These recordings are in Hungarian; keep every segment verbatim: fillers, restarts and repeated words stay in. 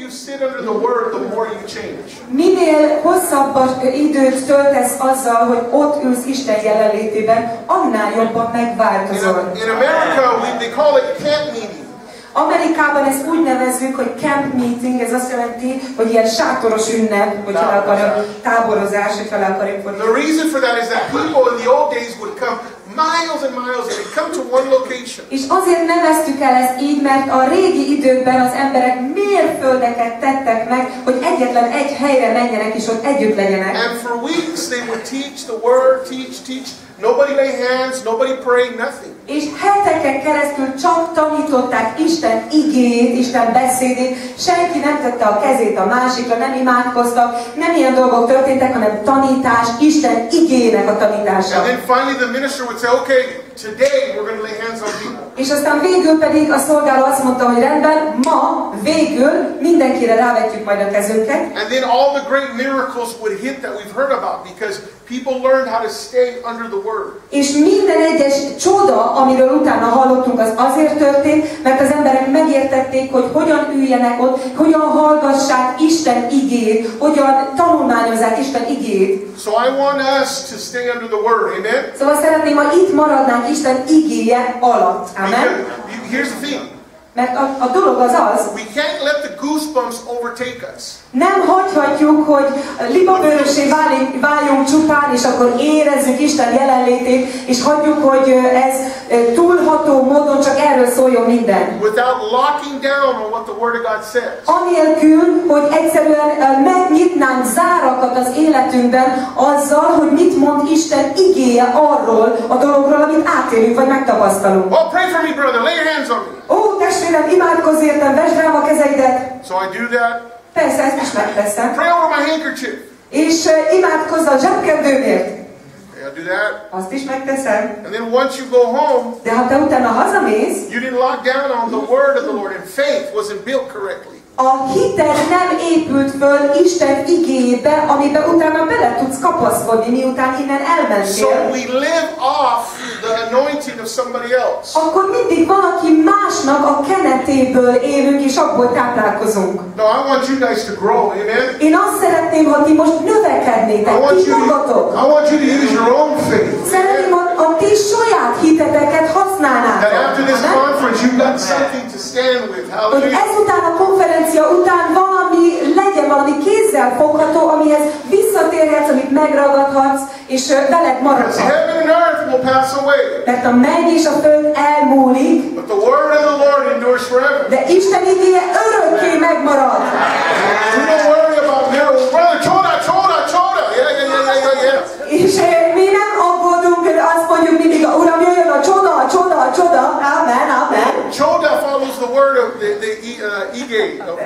you sit under the Word, the more you change. Minél hosszabb időt töltesz azzal, hogy ott ülsz Isten jelenlétében, annál jobban megváltozol. In, in America, we, they call it camp meeting. Amerikában ezt úgy nevezzük, hogy camp meeting, ez azt jelenti, hogy ilyen sátoros ünnep, hogyha le akarjuk, táborozás, hogyha le akarjuk fordítani. The reason for that is that people in the old days would come miles and miles and they'd come to one location. És azért neveztük el ezt így, mert a régi időkben az emberek mérföldeket tettek meg, hogy egyetlen egy helyre menjenek és ott együtt legyenek. And for weeks they would teach the word, teach, teach. Nobody lay hands, nobody prayed, nothing. És heteken keresztül csak tanították Isten igéjét, Isten beszédét, senki nem tette a kezét a másikra, nem imádkoztak, nem ilyen dolgok történtek, hanem tanítás, Isten igéjének a tanítása. And then finally the minister would say, okay, today we're going to lay hands on people. És aztán végül pedig a szolgáló azt mondta, hogy rendben, ma végül mindenkire rávetjük majd a kezünket. And then all the great miracles would hit that we've heard about because people learned how to stay under the word. És minden egyes csoda, amiről utána hallottunk, az azért történt, mert az emberek megértették, hogy hogyan üljenek ott, hogyan hallgassák Isten igéjét, hogyan tanulmányozzák Isten igéjét. So I want us to stay under the word, amen? Szóval szeretném, ha itt maradnánk Isten igéje alatt. Amen? Because here's the thing. Mert a, a dolog az az, We can't let the goosebumps overtake us. nem hagyhatjuk, hogy libabőrössé váljunk, váljunk csupán, és akkor érezzük Isten jelenlétét, és hagyjuk, hogy ez túlható módon csak erről szóljon minden. Without locking down on what the Word of God says. Anélkül, hogy egyszerűen megnyitnánk zárakat az életünkben azzal, hogy mit mond Isten igéje arról a dologról, amit átélünk, vagy megtapasztalunk. Oh, pray for me, brother. Lay your hands on me. Ó, testvérem, imádkozz értem, vesd rám a kezeidet. So I do that. Persze, ezt is megteszem. Pray over my handkerchief. És uh, imádkozz a zsebkendőmért. Okay, I do that. Azt is megteszem. And then once you go home, de ha te utána hazamész, you didn't lock down on the word of the Lord, and faith wasn't built correctly. A hited nem épült föl Isten igéjébe, amiben utána bele tudsz kapaszkodni, miután innen elmentél. So we live off the anointing of somebody else. Akkor mindig valaki másnak a kenetéből élünk, és abból táplálkozunk. No, I want you guys to grow, amen? Én azt szeretném, ha ti most növekednétek, ti magatok. I want you to use your own faith. Szeretném, ha a ti saját hiteteket használnátok. That after this conference you've got something to stand with. Hogy Hallelujah. ezután a konferencia után valami legyen, valami kézzel fogható, amihez visszatérhetsz, amit megragadhatsz, és veled maradsz. Heaven and earth will pass away. Mert a menny és a föld elmúlik, But the word of the Lord endures forever. de Isten igéje örökké megmarad. We don't worry about miracles. Brother, choda, choda, choda. Yeah, yeah, yeah, yeah, yeah. És mi nem aggódunk, azt mondjuk mindig, Uram, jöjjön a csoda, a csoda, a csoda. Amen, amen. Choda follows the word of the, the uh, ige.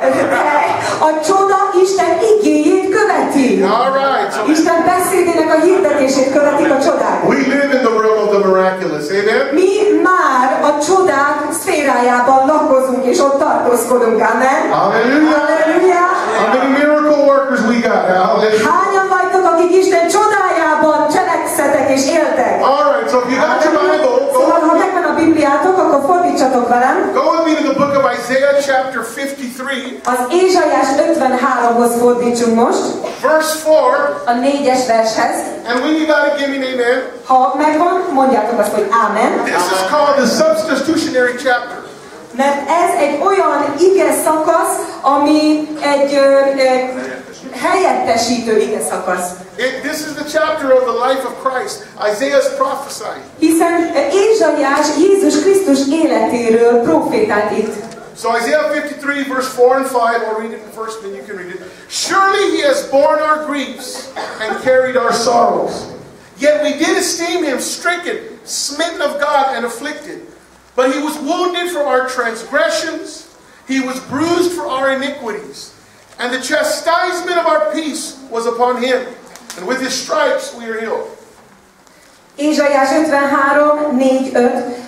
A csoda Isten igéjét követi. All right. So Isten beszédének a hirdetését követik a csodák. we live in the realm of the miraculous. Amen? Mi már a csodák szférájában lakozunk, és ott tartózkodunk. Amen. Hallelujah. Halleluja. How many miracle workers we got? Hallelujah. Hányan vagytok, akik Isten csodájában cselekszetek és éltek? All right. So if you got your Bible, Szóval, go, ha megvan a Bibliátok, akkor fordítsatok velem. go with me to the book of Isaiah chapter fifty-three. Az Ézsaiás ötvenháromhoz fordítsunk most, Verse four. a négyes vershez. And when you got it, give me an amen. Ha megvan, mondjátok azt, hogy ámen. This is called the substitutionary chapter. Mert ez egy olyan ige szakasz, ami egy ö, ö, helyettesítő ige szakasz. It, this is the chapter of the life of Christ. Isaiah's prophesying. Hiszen Ézsaiás Jézus Krisztus életéről profétált itt. So Isaiah fifty-three, verse four and five, I'll read it in first, then you can read it. Surely he has borne our griefs and carried our sorrows. Yet we did esteem him stricken, smitten of God, and afflicted. But he was wounded for our transgressions, he was bruised for our iniquities. And the chastisement of our peace was upon him, and with his stripes we are healed. Ézsaiás ötvenhárom, négy, öt.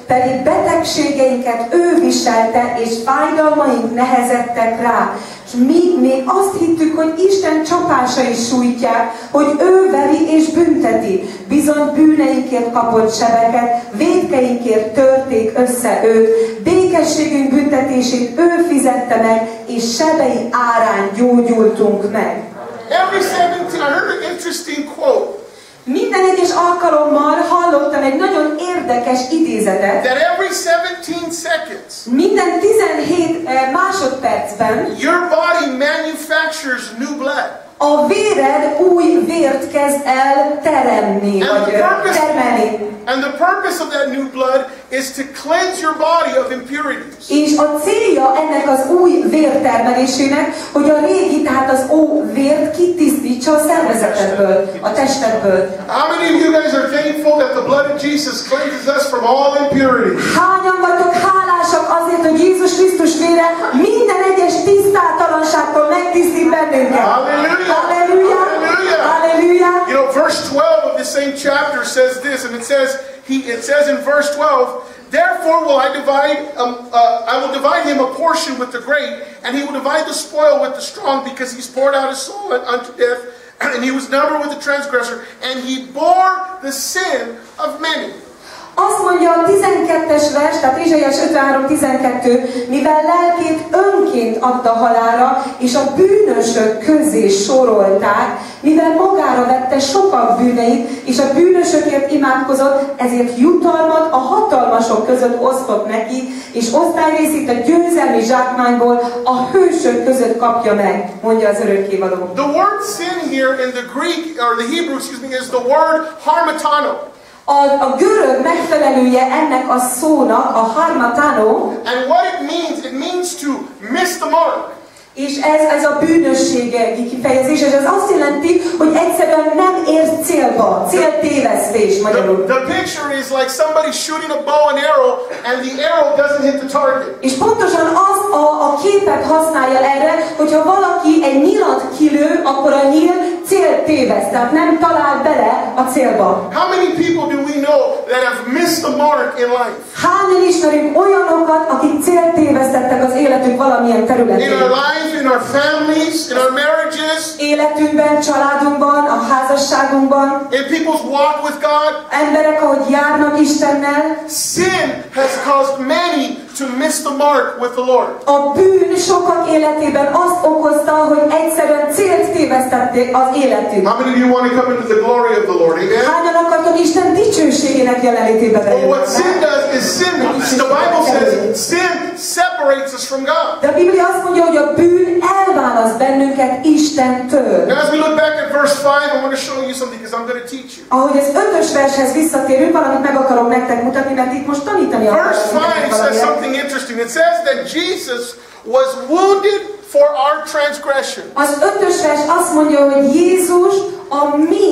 pedig betegségeinket ő viselte, és fájdalmaink nehezedtek rá. És mi még azt hittük, hogy Isten csapásai sújtják, hogy ő veri és bünteti. Bizony bűneinkért kapott sebeket, vétkeinkért törték össze őt, békességünk büntetését ő fizette meg, és sebei árán gyógyultunk meg. Every seventeen, I heard an interesting quote. Minden egyes alkalommal hallottam egy nagyon érdekes idézetet. That every seventeen seconds, Minden tizenhét másodpercben your body manufactures new blood. a véred új vért kezd el teremni, And vagy the purpose, termelni. and the purpose of that new blood is to cleanse your body of impurities. És a célja ennek az új vértermelésének, hogy a régi, tehát az ó vért kitisztítsa a szervezetedből, a testedből. How many of you guys are thankful that the blood of Jesus cleanses us from all impurities? Hányan vagytok hálásak azért, hogy Jézus Krisztus vére minden egyes tisztátalanságtól megtisztít bennünket? Hallelujah. Hallelujah. Hallelujah. Hallelujah. You know, verse twelve of the same chapter says this, and it says, he, it says in verse twelve, therefore will I divide, um, uh, I will divide him a portion with the great, and he will divide the spoil with the strong, because he's poured out his soul unto death, and he was numbered with the transgressor, and he bore the sin of many. Azt mondja a tizenkettes vers, tehát Ézsaiás ötvenhárom tizenkettő, mivel lelkét önként adta halálra, és a bűnösök közé sorolták, mivel magára vette sokak bűneit, és a bűnösökért imádkozott, ezért jutalmat a hatalmasok között osztott neki, és osztályrészét a győzelmi zsákmányból a hősök között kapja meg, mondja az örökkévaló. The word sin here in the Greek, or the Hebrew, excuse me, is the word harmatano. A, a görög megfelelője ennek a szónak, a harmatano, And what it means, it means to miss the mark. és ez, ez a bűnösségi kifejezés, és ez azt jelenti, hogy egyszerűen nem érsz célba, céltévesztés magyarul. The, the picture is like somebody shooting a bow and arrow, and the arrow doesn't hit the target. És pontosan az a, a képet használja erre, hogyha valaki egy nyilat kilő, akkor a nyíl céltéveszt, tehát nem talál bele a célba. How many people do we know that have missed the mark in life? Hányan ismerünk olyanokat, akik céltévesztettek az életük valamilyen In területén? our life, in our families, in our marriages, Életünkben, családunkban, a házasságunkban, in people's walk with God. emberek, ahogy járnak Istennel, Sin has caused many to miss the mark with the Lord. a bűn sokak életében azt okozta, hogy egyszerűen célt tévesztették az életük. How many of you want to come into the glory of the Lord? Amen? Hányan akartok Isten dicsőségének jelenlétébe Well, what bejönni? sin does is sin. The Bible says sin separates us from God. De a Biblia azt mondja, hogy a bűn elválaszt bennünket Istentől. Now, as we look back at verse five, I want to show you something because I'm going to teach you. Ahogy az ötös vershez visszatérünk, valamit meg akarom nektek mutatni, mert itt most tanítani Verse akarok five nektek says valamit. something interesting. It says that Jesus was wounded for our transgression. Az ötös vers azt mondja, hogy Jézus a mi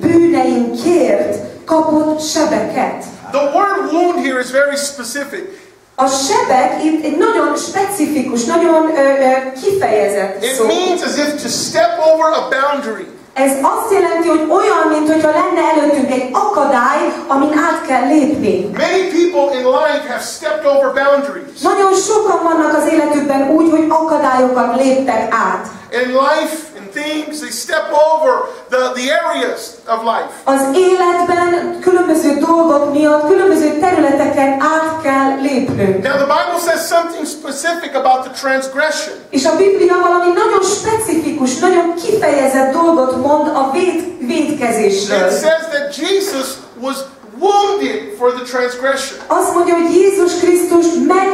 bűneinkért kapott sebeket. The word wound here is very specific. A sebek itt egy nagyon specifikus, nagyon ö, ö, kifejezett It szó. means as if to step over a boundary. Ez azt jelenti, hogy olyan, mintha lenne előttünk egy akadály, amin át kell lépni. Many people in life have stepped over boundaries. Nagyon sokan vannak az életükben úgy, hogy akadályokat léptek át. In life, in things, they step over the, the areas of life. Az életben különböző dolgok miatt, különböző területeken át kell lépnünk. Now the Bible says something specific about the transgression. És a Biblia valami nagyon specifikus, nagyon kifejezett dolgot mond a véd, vétkezésről. It says that Jesus was wounded for the transgression. Azt mondja, hogy Jézus Krisztus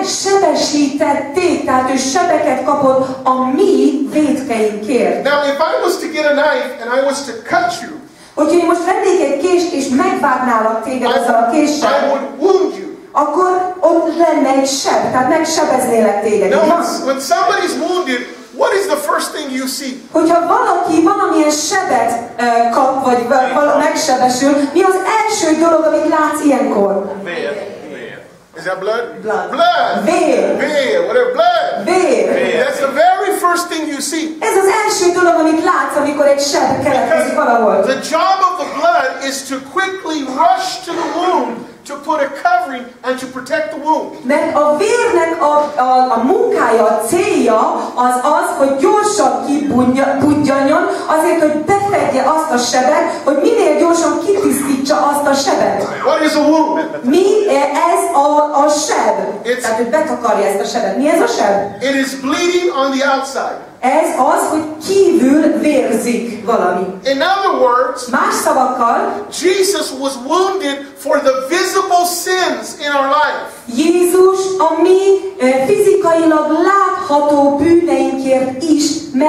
megsebesítették, tehát ő sebeket kapott a mi vétkeinkért. Now if I was to get a knife and I was to cut you, Hogyha én most vennék egy kést és megvágnálak téged I, ezzel a I késsel, would wound you. akkor ott lenne egy seb, tehát megsebeznélek téged. Now így van? when, when somebody's wounded, what is the first thing you see? Hogyha valaki valamilyen sebet uh, kap, vagy val- megsebesül, mi az első dolog, amit látsz ilyenkor? Is that blood? Blood. Blood. Vér. Veer, whatever, blood. Vér. That's the very first thing you see. Ez az első dolog, amit látsz, amikor egy seb keletkezik valahol. The job of the blood is to quickly rush to the wound to put a covering and to protect the wound. Mert a vérnek a, a, a munkája, a célja az az, hogy gyorsan kibudjanjon, azért, hogy befedje azt a sebet, hogy minél gyorsan kitisztítsa azt a sebet. What is a wound? Mi ez a, a seb? It's, Tehát, hogy betakarja ezt a sebet. Mi ez a seb? It is bleeding on the outside. Ez az, hogy kívül vérzik valami. In other words, Más szavakkal, Jesus was wounded for the visible sins in our life. Jézus a mi fizikailag látható bűneinkért is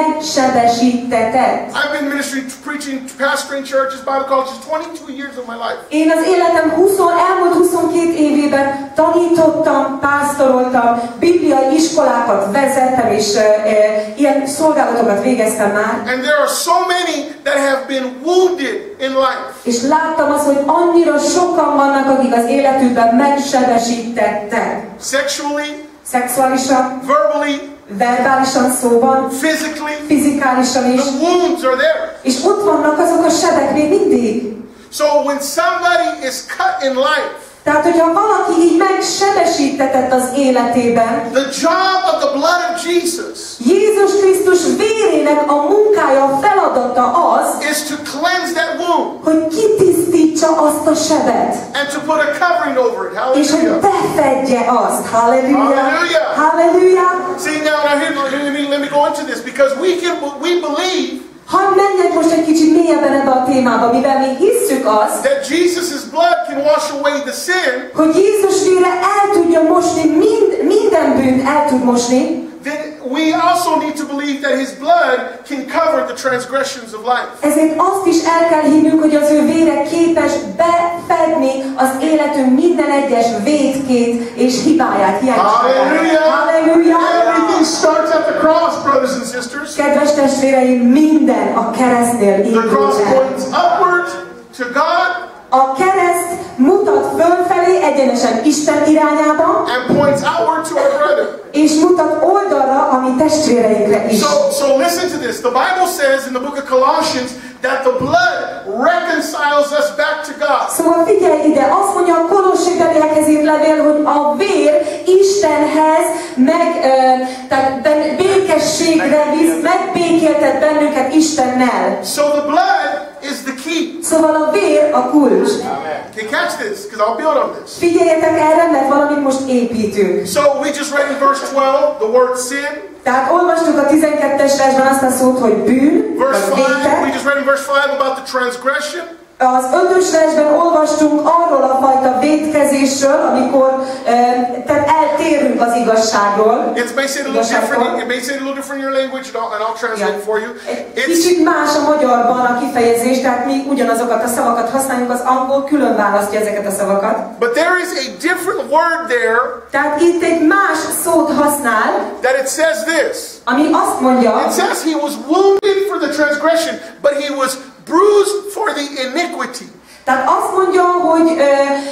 megsebesítetett. I've been ministering, preaching, pastoring churches, Bible colleges twenty-two years of my life. Én az életem húsz, elmúlt huszonkét évében tanítottam, pásztoroltam, bibliai iskolákat vezettem, és e, e, ilyen szolgálatokat végeztem már. And there are so many that have been wounded in life. És láttam azt, hogy annyira sokan vannak, akik az életükben megsebesítettek. Sexually, szexuálisan, verbally, verbálisan szóban, physically, fizikálisan is. the wounds are there. És ott vannak azok a sebek még mindig. So when somebody is cut in life, tehát, hogyha valaki így megsebesítetett az életében, the job of the blood of Jesus Jézus Krisztus vérének a munkája, a feladata az, is to cleanse that wound, hogy kitisztítsa azt a sebet. and to put a covering over it. És hogy Hallelujah. befedje azt. Halleluja. Hallelujah. Halleluja. See now, now here, let me, let me go into this, because we can we believe Hadd menjek most egy kicsit mélyebben ebbe a témába, mivel mi hisszük azt, that Jesus' blood can wash away the sin, hogy Jézus vére el tudja mosni, mind, minden bűnt el tud mosni, then we also need to believe that His blood can cover the transgressions of life. ezért azt is el kell hinnünk, hogy az ő vére képes befedni az életünk minden egyes vétkét és hibáját, hiányosságát. Hallelujah! Halleluja! Everything starts at the cross, brothers and sisters. Kedves testvéreim, minden a keresztnél The cross épül el. points upward to God A kereszt mutat fölfelé, egyenesen Isten irányába, and points outward to our brother. és mutat oldalra a mi testvéreinkre is. So, so listen to this. The Bible says in the book of Colossians that the blood reconciles us back to God. Szóval figyelj ide, azt mondja a Kolossébeliekhez írt levél, hogy a vér Istenhez meg, ö, tehát ben, békességre visz, megbékéltet bennünket Istennel. So the blood is the key. Szóval a vér a kulcs. Okay, catch this, because I'll build on this. Figyeljetek erre, mert valamit most építünk. So we just read in verse twelve the word sin. Tehát olvastuk a tizenkettes versben azt a szót, hogy bűn, Verse vagy five, we vétek. just read in verse five about the transgression. Az ötös versben olvastunk arról a fajta vétkezésről, amikor e, tehát eltérünk az igazságról. It may say it a little different. It may say it a little different in your language, and I'll, and I'll translate it for you. Egy It's kicsit más a magyarban a kifejezés, tehát mi ugyanazokat a szavakat használjuk, az angol külön választja ezeket a szavakat. but there is a different word there Tehát itt egy más szót használ, that it says this. ami azt mondja, It says he was wounded for the transgression, but he was bruised for the iniquity. tehát azt mondja, hogy ö,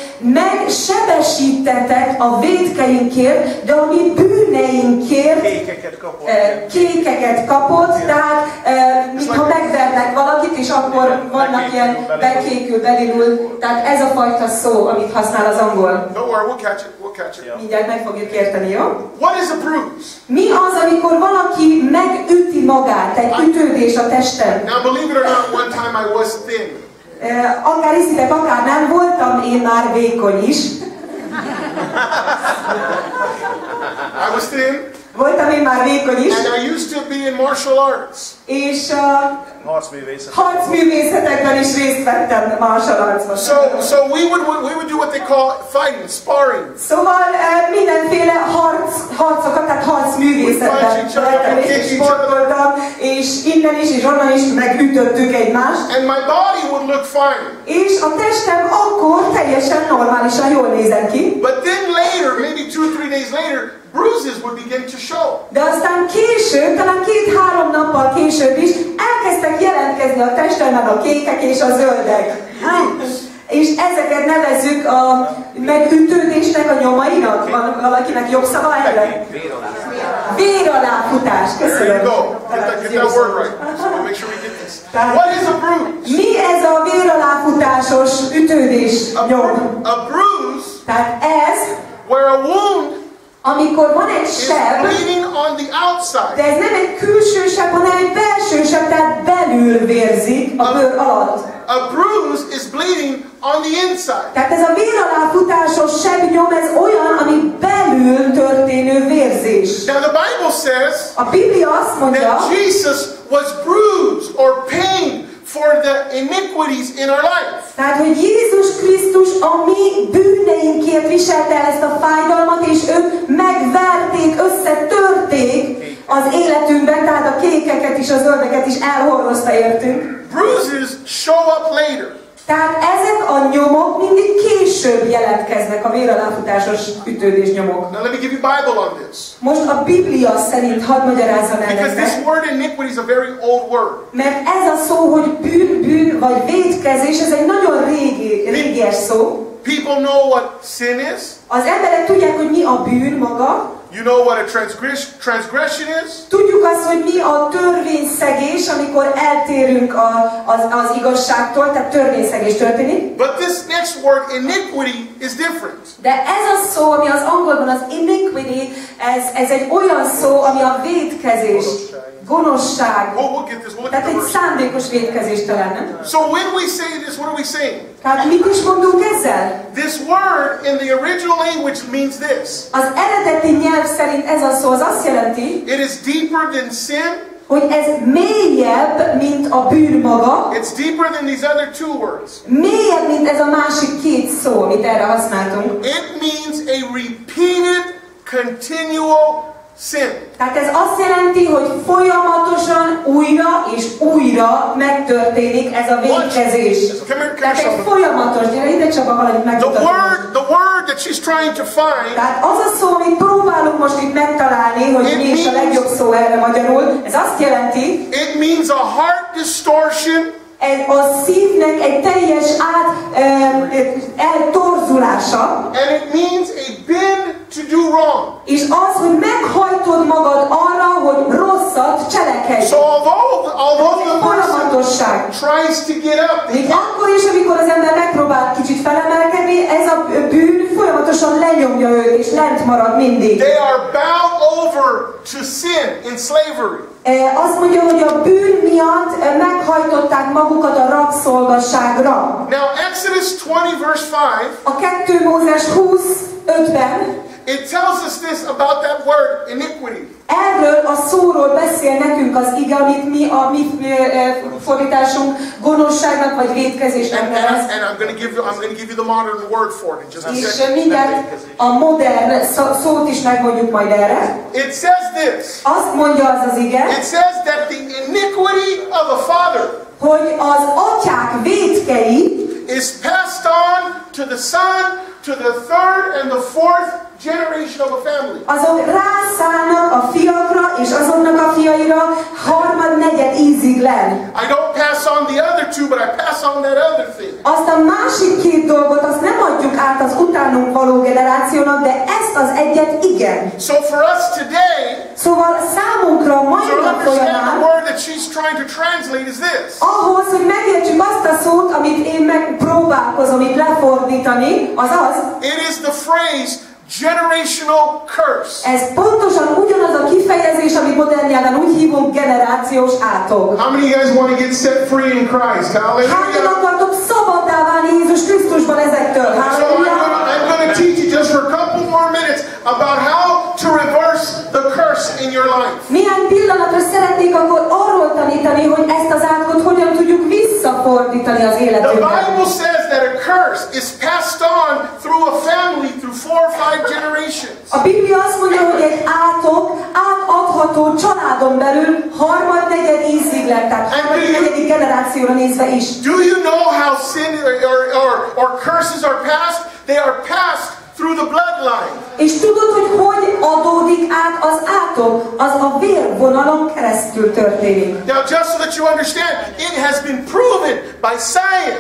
megsebesítettek a vétkeinkért, de a mi bűneinkért Kékeket kapott. ö, kékeket kapott, tehát ö, mintha megvernek valakit, és akkor vannak ilyen bekékül, belilul, tehát ez a fajta szó, amit használ az angol. Don't worry, we'll catch it. We'll catch it. Mindjárt meg fogjuk érteni, jó? What is a bruise? Mi az, amikor valaki megüti magát, egy ütődés a testen? Now, believe it or not, one time I was thin. Eh, akár hiszitek, akár nem, voltam én már vékony is. I was thin, Voltam én már vékony is. and I used to be in martial arts. És a Harcművészet. harcművészetekben is részt vettem martial artsban. So, so we would we would do what they call fighting, sparring. Szóval eh, mindenféle harc, harcokat, tehát harcművészetben vettem részt, és sportoltam, és innen is, és onnan is megütöttük egymást. And my body would look fine. És a testem akkor teljesen normálisan jól nézett ki. But then later, maybe two or three days later, bruises would begin to show. De aztán később, talán két-három nappal később is elkezdtek jelentkezni a testemben a kékek és a zöldek. És ezeket nevezzük a megütődésnek a nyomainak. Van valakinek jobb szava erre? Véraláfutás. There you Köszönöm. go. Get that, get that word right. So we'll make sure we get this. What is a bruise? Mi ez a véraláfutásos ütődés A, nyom? bru- a bruise Tehát ez, where a wound amikor van egy is seb, bleeding on the outside. de ez nem egy külső seb, hanem egy belső seb, tehát belül vérzik a bőr alatt. A bruise is bleeding on the inside. Tehát ez a vér alá futásos sebnyom, ez olyan, ami belül történő vérzés. Now the Bible says A Biblia azt mondja, that Jesus was bruised or pained for the iniquities in our life. tehát, hogy Jézus Krisztus a mi bűneinkért viselte el ezt a fájdalmat, és ők megverték, összetörték az életünkben, tehát a kékeket is, a zöldeket is elhordozta értünk. Bruises show up later. Tehát ezek a nyomok mindig később jelentkeznek, a vér aláfutásos ütődés nyomok. Now let me give you Bible on this. Most a Biblia szerint hadd magyarázzam el Because this nektek, word iniquity is a very old word. mert ez a szó, hogy bűn, bűn vagy vétkezés, ez egy nagyon régi, régies szó. People know what sin is. Az emberek tudják, hogy mi a bűn maga. You know what a transgress transgression is. Tudjuk azt, hogy mi a törvényszegés, amikor eltérünk a, az, az igazságtól, tehát törvényszegés történik. But this next word, iniquity, is different. De ez a szó, ami az angolban az iniquity, ez, ez egy olyan szó, ami a vétkezés, gonoszság. We'll, we'll get this. We'll look at Tehát the egy verse. szándékos vétkezés talán, nem? So when we say this, what are we saying? Tehát mit is mondunk ezzel? This word in the original language means this. Az eredeti nyelv szerint ez a szó az azt jelenti, It is deeper than sin. hogy ez mélyebb, mint a bűn maga, It's deeper than these other two words. mélyebb, mint ez a másik két szó, amit erre használtunk. It means a repeated, continual sin. Tehát ez azt jelenti, hogy folyamatosan újra és újra megtörténik ez a vétkezés. Come here, come Tehát here, egy Sheldon. folyamatos, gyere ide Csaba, valamit The megmutatom. word, the word that she's trying to find, Tehát az a szó, amit próbálunk most itt megtalálni, hogy mi is a legjobb szó erre magyarul, ez azt jelenti, it means a heart distortion, ez a szívnek egy teljes át e, eltorzulása, and it means a bend to do wrong. és az, hogy meghajtod magad arra, hogy rosszat cselekedj. So although, although the person Folyamatosság. tries to get up, Még akkor is, amikor az ember megpróbál kicsit felemelkedni, ez a bűn folyamatosan lenyomja őt, és lent marad mindig. they are bound over to sin in slavery. E, Azt mondja, hogy a bűn miatt e, meghajtották magukat a rabszolgaságra. Now Exodus twenty verse five, A kettő Mózes húsz ötben it tells us this about that word iniquity. erről a szóról beszél nekünk az ige, amit mi a mi e, fordításunk gonoszságnak vagy vétkezésnek And, and, nevez. and I'm going to give you, I'm going to give you the modern word for it in just a És second. mindjárt a modern szó- szót is megmondjuk majd erre. It says this. Azt mondja az az ige, It says that the iniquity of a father hogy az atyák vétkei is passed on to the son, to the third and the fourth generation of a family. azok rászállnak a fiakra és azoknak a fiaira harmad, negyed ízig len. I don't pass on the other two, but I pass on that other thing. Azt a másik két dolgot, azt nem adjuk át az utánunk való generációnak, de ezt az egyet igen. So for us today, Szóval számunkra a mai to nap understand the folyamán, word that she's trying to translate is this. ahhoz, hogy megértsük azt a szót, amit én megpróbálkozom itt lefordítani, az az, It is the phrase generational curse. ez pontosan ugyanaz a kifejezés, amit modern nyelven úgy hívunk generációs átog. How many of you guys want to get set free in Christ? Hányan Hallelujah. akartok szabaddá válni Jézus Krisztusban ezektől? So I'm Halleluja! gonna, I'm going to teach you just for a couple more minutes about how to reverse the curse in your life. Néhány pillanatra szeretnék akkor arról tanítani, hogy ezt az átkot hogyan tudjuk visszafordítani az The életünkben. Bible says that a curse is passed on through a family through four or five generations. A Biblia azt mondja, hogy egy átok átadható családon belül harmad, negyed íziglen, tehát harmad, negyedik generációra nézve is. Do you know how sin or, or, or curses are passed? They are passed through the bloodline. És tudod, hogy hogy adódik át az átok? Az a vérvonalon keresztül történik. Now, just so that you understand, it has been proven by science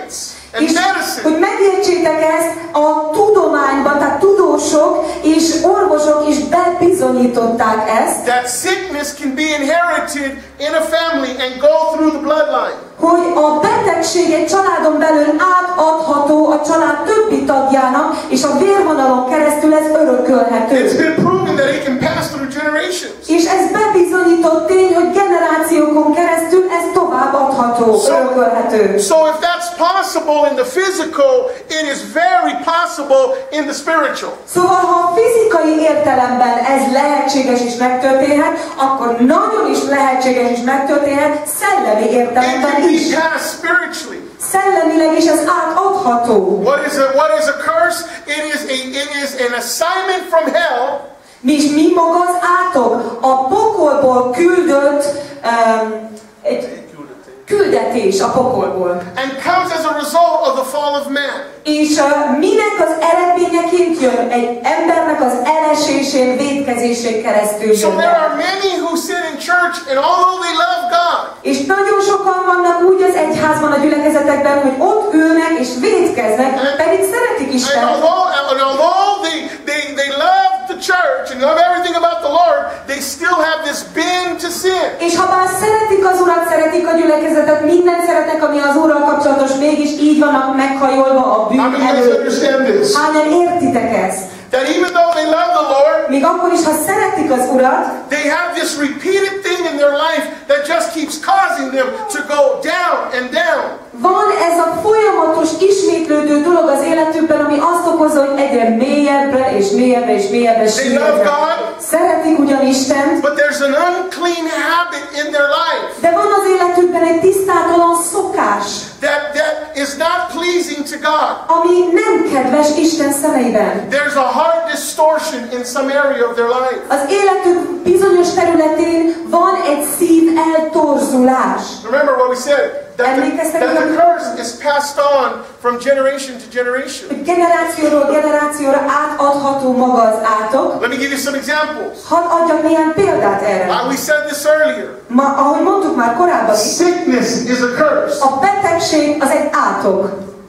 and És medicine. hogy megértsétek ezt, a tudományban, tehát tudósok és orvosok is bebizonyították ezt, That sickness can be inherited in a family and go through the bloodline. hogy a betegség egy családon belül átadható a család többi tagjának, és a vérvonalon keresztül ez It's örökölhető. been proven that it can pass through generations. És ez bebizonyított tény, hogy generációkon keresztül ez továbbadható, örökölhető. So if that's possible in the physical, it is very possible in the spiritual. Szóval, ha a fizikai értelemben ez lehetséges és megtörténhet, akkor nagyon is lehetséges és megtörténhet szellemi It értelemben can be is. passed spiritually. Szellemileg is ez átadható. What is a what is a curse? It is a it is an assignment from hell. Mi is mi maga az átok? A pokolból küldött um, egy küldetés a pokolból. And comes as a result of the fall of man. És uh, minek az eredményeként jön? Egy embernek az elesésén, vétkezésén keresztül So jön. there el. are many who sit in church and although they love God, És nagyon sokan vannak úgy az egyházban, a gyülekezetekben, hogy ott ülnek és vétkeznek, pedig szeretik and Istent. although, and although they, they, they love the church and love everything about the Lord, they still have this bend to sin. És ha bár szeretik az Urat, szeretik a gyülekezetet, mindent szeretnek, ami az Úrral kapcsolatos, mégis így vannak meghajolva a How bűn many of you előtt. understand this? Hányan értitek ezt? That even though they love the Lord, Még akkor is, ha szeretik az Urat, they have this repeated thing in their life that just keeps causing them to go down and down. van ez a folyamatos, ismétlődő dolog az életükben, ami azt okozza, hogy egyre mélyebbre és mélyebbre és mélyebbre They love süllyednek. God, Szeretik ugyan Istent, but there's an unclean habit in their life de van az életükben egy tisztátalan szokás, that, that is not pleasing to God. ami nem kedves Isten szemeiben. There's a heart distortion in some area of their life. Az életük bizonyos területén van egy szív eltorzulás. Remember what we said, that the, Emlékeztek, that the hogy- curse is passed on from generation to generation. Hogy generációról generációra átadható maga az átok. Let me give you some examples. Hadd adjak néhány példát erre. Uh, we said this earlier. Ma, ahogy mondtuk már korábban is, Sickness is a curse. a betegség az egy átok.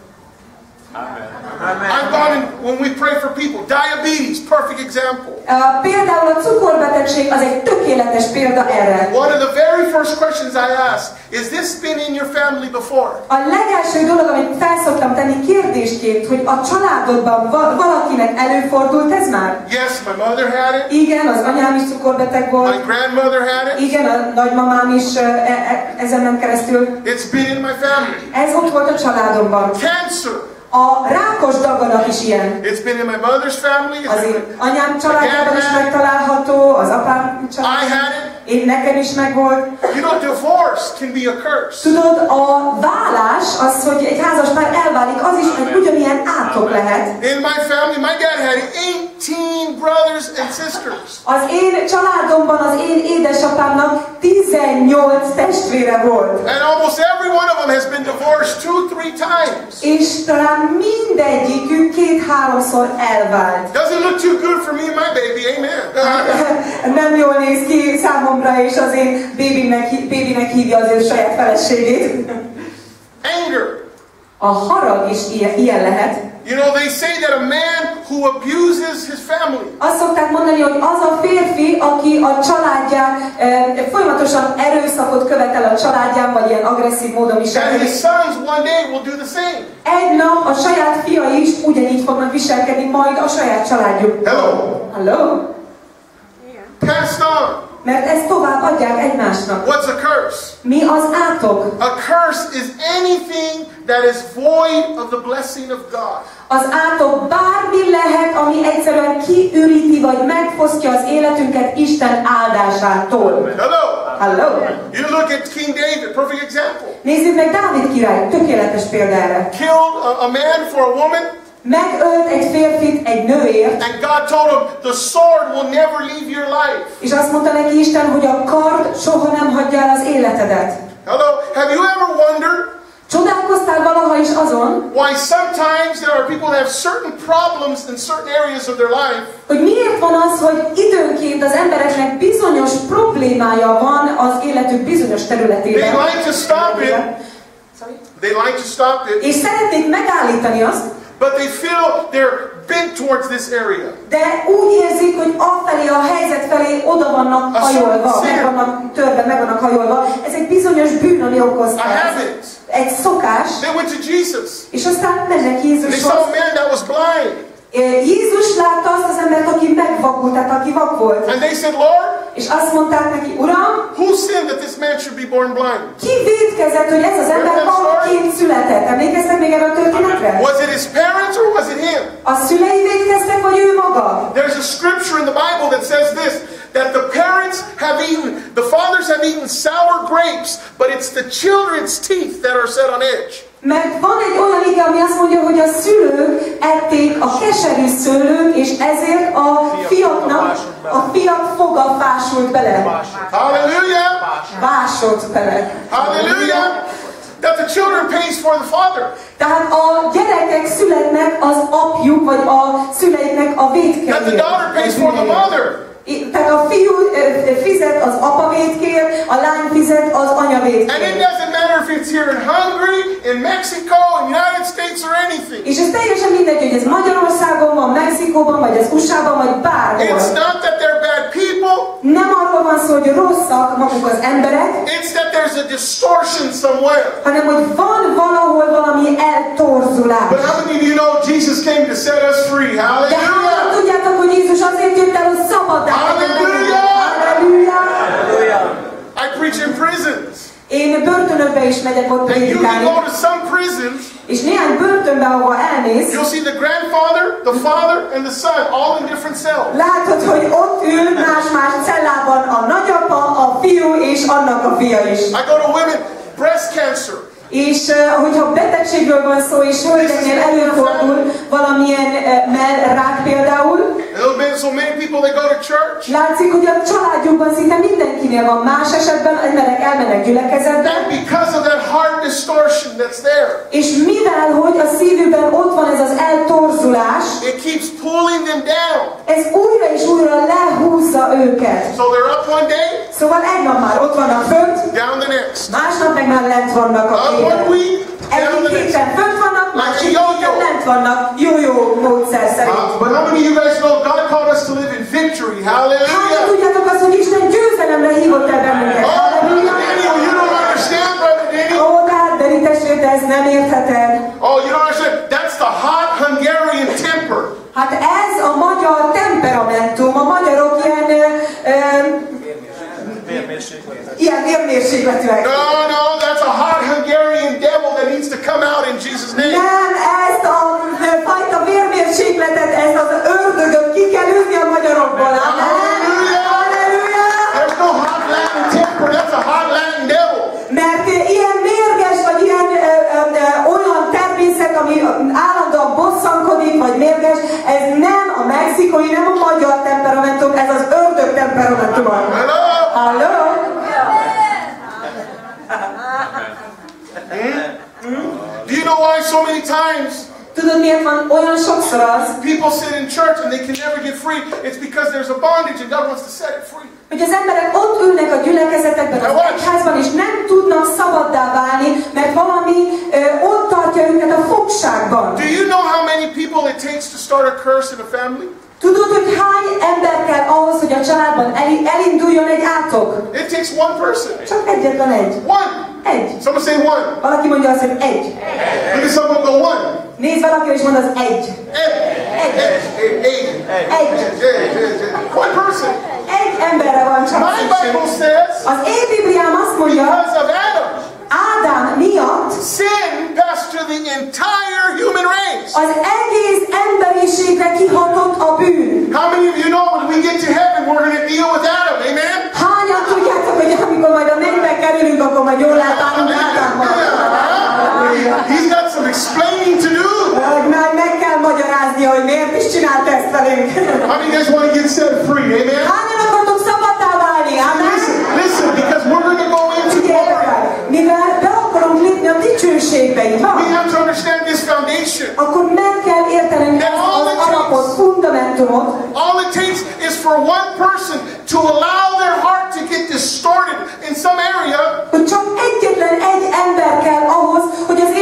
I've gone in, when we pray for people, diabetes, perfect example. Uh, például a cukorbetegség az egy tökéletes példa erre. One of the very first questions I ask, is this been in your family before? A legelső dolog, amit felszoktam tenni kérdésként, hogy a családodban va- valakinek előfordult ez már? Yes, my mother had it. Igen, az anyám is cukorbeteg My volt. grandmother had it. Igen, a nagymamám is uh, e- e- ezen ment keresztül. It's been in my family. Ez ott volt a családomban. Cancer. A rákos daganat is ilyen. It's been in my mother's family. It's Az been én anyám családjában is megtalálható, az apám I családjában. had it. Én nekem is megvolt. You know, divorce can be a curse. Tudod, a válás, az, hogy egy házaspár elválik, az is egy ugyanilyen átok lehet. In my family, my dad had eighteen brothers and sisters. Az én családomban, az én édesapámnak tizennyolc testvére volt. And almost every one of them has been divorced two, three times. És talán mindegyikük két-háromszor elvált. Doesn't look too good for me and my baby, amen. Nem jól néz ki számomra, és az én bébinek, bébinek hívja az ő saját feleségét. Anger. A harag is ilyen, ilyen lehet. You know, they say that a man who abuses his family, Azt szokták mondani, hogy az a férfi, aki a családján e, folyamatosan erőszakot követel a családján, vagy ilyen agresszív módon is. that his sons one day will do the same. Egy nap a saját fiai is ugyanígy fognak viselkedni majd a saját családjuk. Hello. Hello? Passed on. Mert ezt tovább adják egymásnak. What's a curse? Mi az átok? A curse is anything that is void of the blessing of God. Az átok bármi lehet, ami egyszerűen kiüríti, vagy megfosztja az életünket Isten áldásától. Hello. Hello? You look at King David, perfect example. Nézzük meg Dávid király, tökéletes példa erre. Killed a, a man for a woman, Megölt egy férfit egy nőért, and God told him, the sword will never leave your life. és azt mondta neki Isten, hogy a kard soha nem hagyja el az életedet. Hello. Have you ever wondered Csodálkoztál valaha is azon, why sometimes there are people that have certain problems in certain areas of their life, hogy miért van az, hogy időnként az embereknek bizonyos problémája van az életük bizonyos területében. they like to stop it. They like to stop it. És szeretnék megállítani azt, But they feel they're bent towards this area. de úgy érzik, hogy afelé, a helyzet felé oda vannak hajolva, meg vannak törve, meg vannak hajolva. Ez egy bizonyos bűn, ami okozta ezt. Egy szokás. They went to Jesus. És aztán mennek They Jézushoz. saw a man that was blind. Jézus látta azt az embert, aki megvakult, tehát aki vak volt. And they said, Lord, és azt mondták neki, Uram, who sinned that this man should be born blind? Ki vétkezett, hogy ez az ember vakként született? Emlékeztek még erre a történetre? Was it his parents or was it him? A szülei vétkeztek, vagy ő maga? There's a scripture in the Bible that says this, that the parents have eaten, the fathers have eaten sour grapes, but it's the children's teeth that are set on edge. Mert van egy olyan ige, ami azt mondja, hogy a szülők ették a keserű szőlőt, és ezért a fiaknak, a fiak foga fásult bele. Hallelujah! Vásult bele. Hallelujah! That the children pays for the father. Tehát a gyerekek születnek az apjuk, vagy a szüleiknek a vétkezését. That the daughter pays for the mother. Tehát a fiú fizet az apa vétkért, a lány fizet az anya vétkért. And it doesn't matter if it's here in Hungary, in Mexico, in the United States or anything. És ez teljesen mindegy, hogy ez Magyarországon van, Mexikóban, vagy az u es á-ban, vagy bárhol. It's not that they're bad people. Nem arról van szó, hogy rosszak maguk az emberek. It's that there's a distortion somewhere. Hanem, hogy van valahol valami eltorzulás. But how many of you know Jesus came to set us free? Hallelujah! De hát tudjátok, hogy Jézus azért jött el, hogy szabaddá Hallelujah! Hallelujah! I preach in prisons. Én börtönökbe is megyek ott And you can prédikálni. go to some prisons. És néhány börtönbe, ahova elmész, You'll see the grandfather, the father, and the son all in different cells. látod, hogy ott ül más-más cellában a nagyapa, a fiú és annak a fia is. I go to women, breast cancer. És uh, hogyha betegségről van szó, és hölgyeknél előfordul valamilyen uh, mellrák például, There'll be so many people that go to church. látszik, hogy a családjukban szinte mindenkinél van. Más esetben emberek elmennek gyülekezetbe. And because of that heart distortion that's there, És mivel, hogy a szívükben ott van ez az eltorzulás, it keeps pulling them down. ez újra és újra lehúzza őket. So they're up one day, Szóval egy nap már ott vannak fönt, down the next. másnap meg már lent vannak a Up one week, down Egyik the next. héten fönt vannak, másik héten lent vannak, jó-jó módszer szerint. Uh, but how many of you guys know God called us to live in victory? Hát Hallelujah! tudjátok azt, hogy Isten győzelemre hívott el bennünket. Oh, Brother Daniel, you don't understand, Brother Daniel. Ó, de hát Beri testvére, te ezt nem értheted. Oh, you don't understand. That's the hot Hungarian temper. Hát ez a magyar temperamentum, a magyarok ilyen, ö, ö, ilyen vérmérsékletűek. No, no, that's a hot Hungarian devil that needs to come out in Jesus' name. Nem, ezt a fajta vérmérsékletet, ezt az ördögöt ki kell űzni a magyarokból. Hallelujah! Halleluja! There's no hot Latin temper. That's a hot Latin devil. Mert ilyen mérges, vagy ilyen ö, ö, ö, olyan természet, ami állandóan bosszankodik, vagy mérges, ez nem a mexikói, nem a magyar temperamentum, ez az ördög temperamentum. Hello? Halló? Do you know why so many times Tudod, miért van olyan sokszor az, people sit in church and they can never get free? It's because there's a bondage and God wants to set it free. hogy az emberek ott ülnek a gyülekezetekben, az egyházban, és nem tudnak szabaddá válni, mert valami ö, ott tartja őket a fogságban. Do you know how many people it takes to start a curse in a family? Tudod, hogy hány ember kell ahhoz, hogy a családban el, elinduljon egy átok? It takes one person. Csak egyetlen egy. One. Egy. Someone say one. Valaki mondja azt, hogy egy. Look at someone go one. Nézd valaki, és mond az egy. Egy. Egy. Egy. Egy. One person. Egy emberre van csak My Bible szükség. says Az én Bibliám azt mondja, because of Adam, Ádám miatt sin passed to the entire human race. az egész emberiségre kihatott a bűn. How many of you know when we get to heaven we're going to deal with Adam? Amen? Hányan tudjátok, hogy amikor majd a mennybe kerülünk, akkor majd jól elbánunk Ádámmal? He's got some explaining to do. Majd meg kell magyaráznia, hogy miért is csinált ezt velünk. How many of you guys want to get set free? Amen? Hányan akartok szabaddá válni? Amen? Listen, listen, because we're going to go into glory. Mivel be akarunk lépni a dicsőségbe, így van? We have to understand this foundation. Akkor meg kell értenünk ezt az alapot, fundamentumot. All it takes is for one person to allow their heart to get distorted in some area. Hogy csak egyetlen egy ember kell ahhoz, hogy az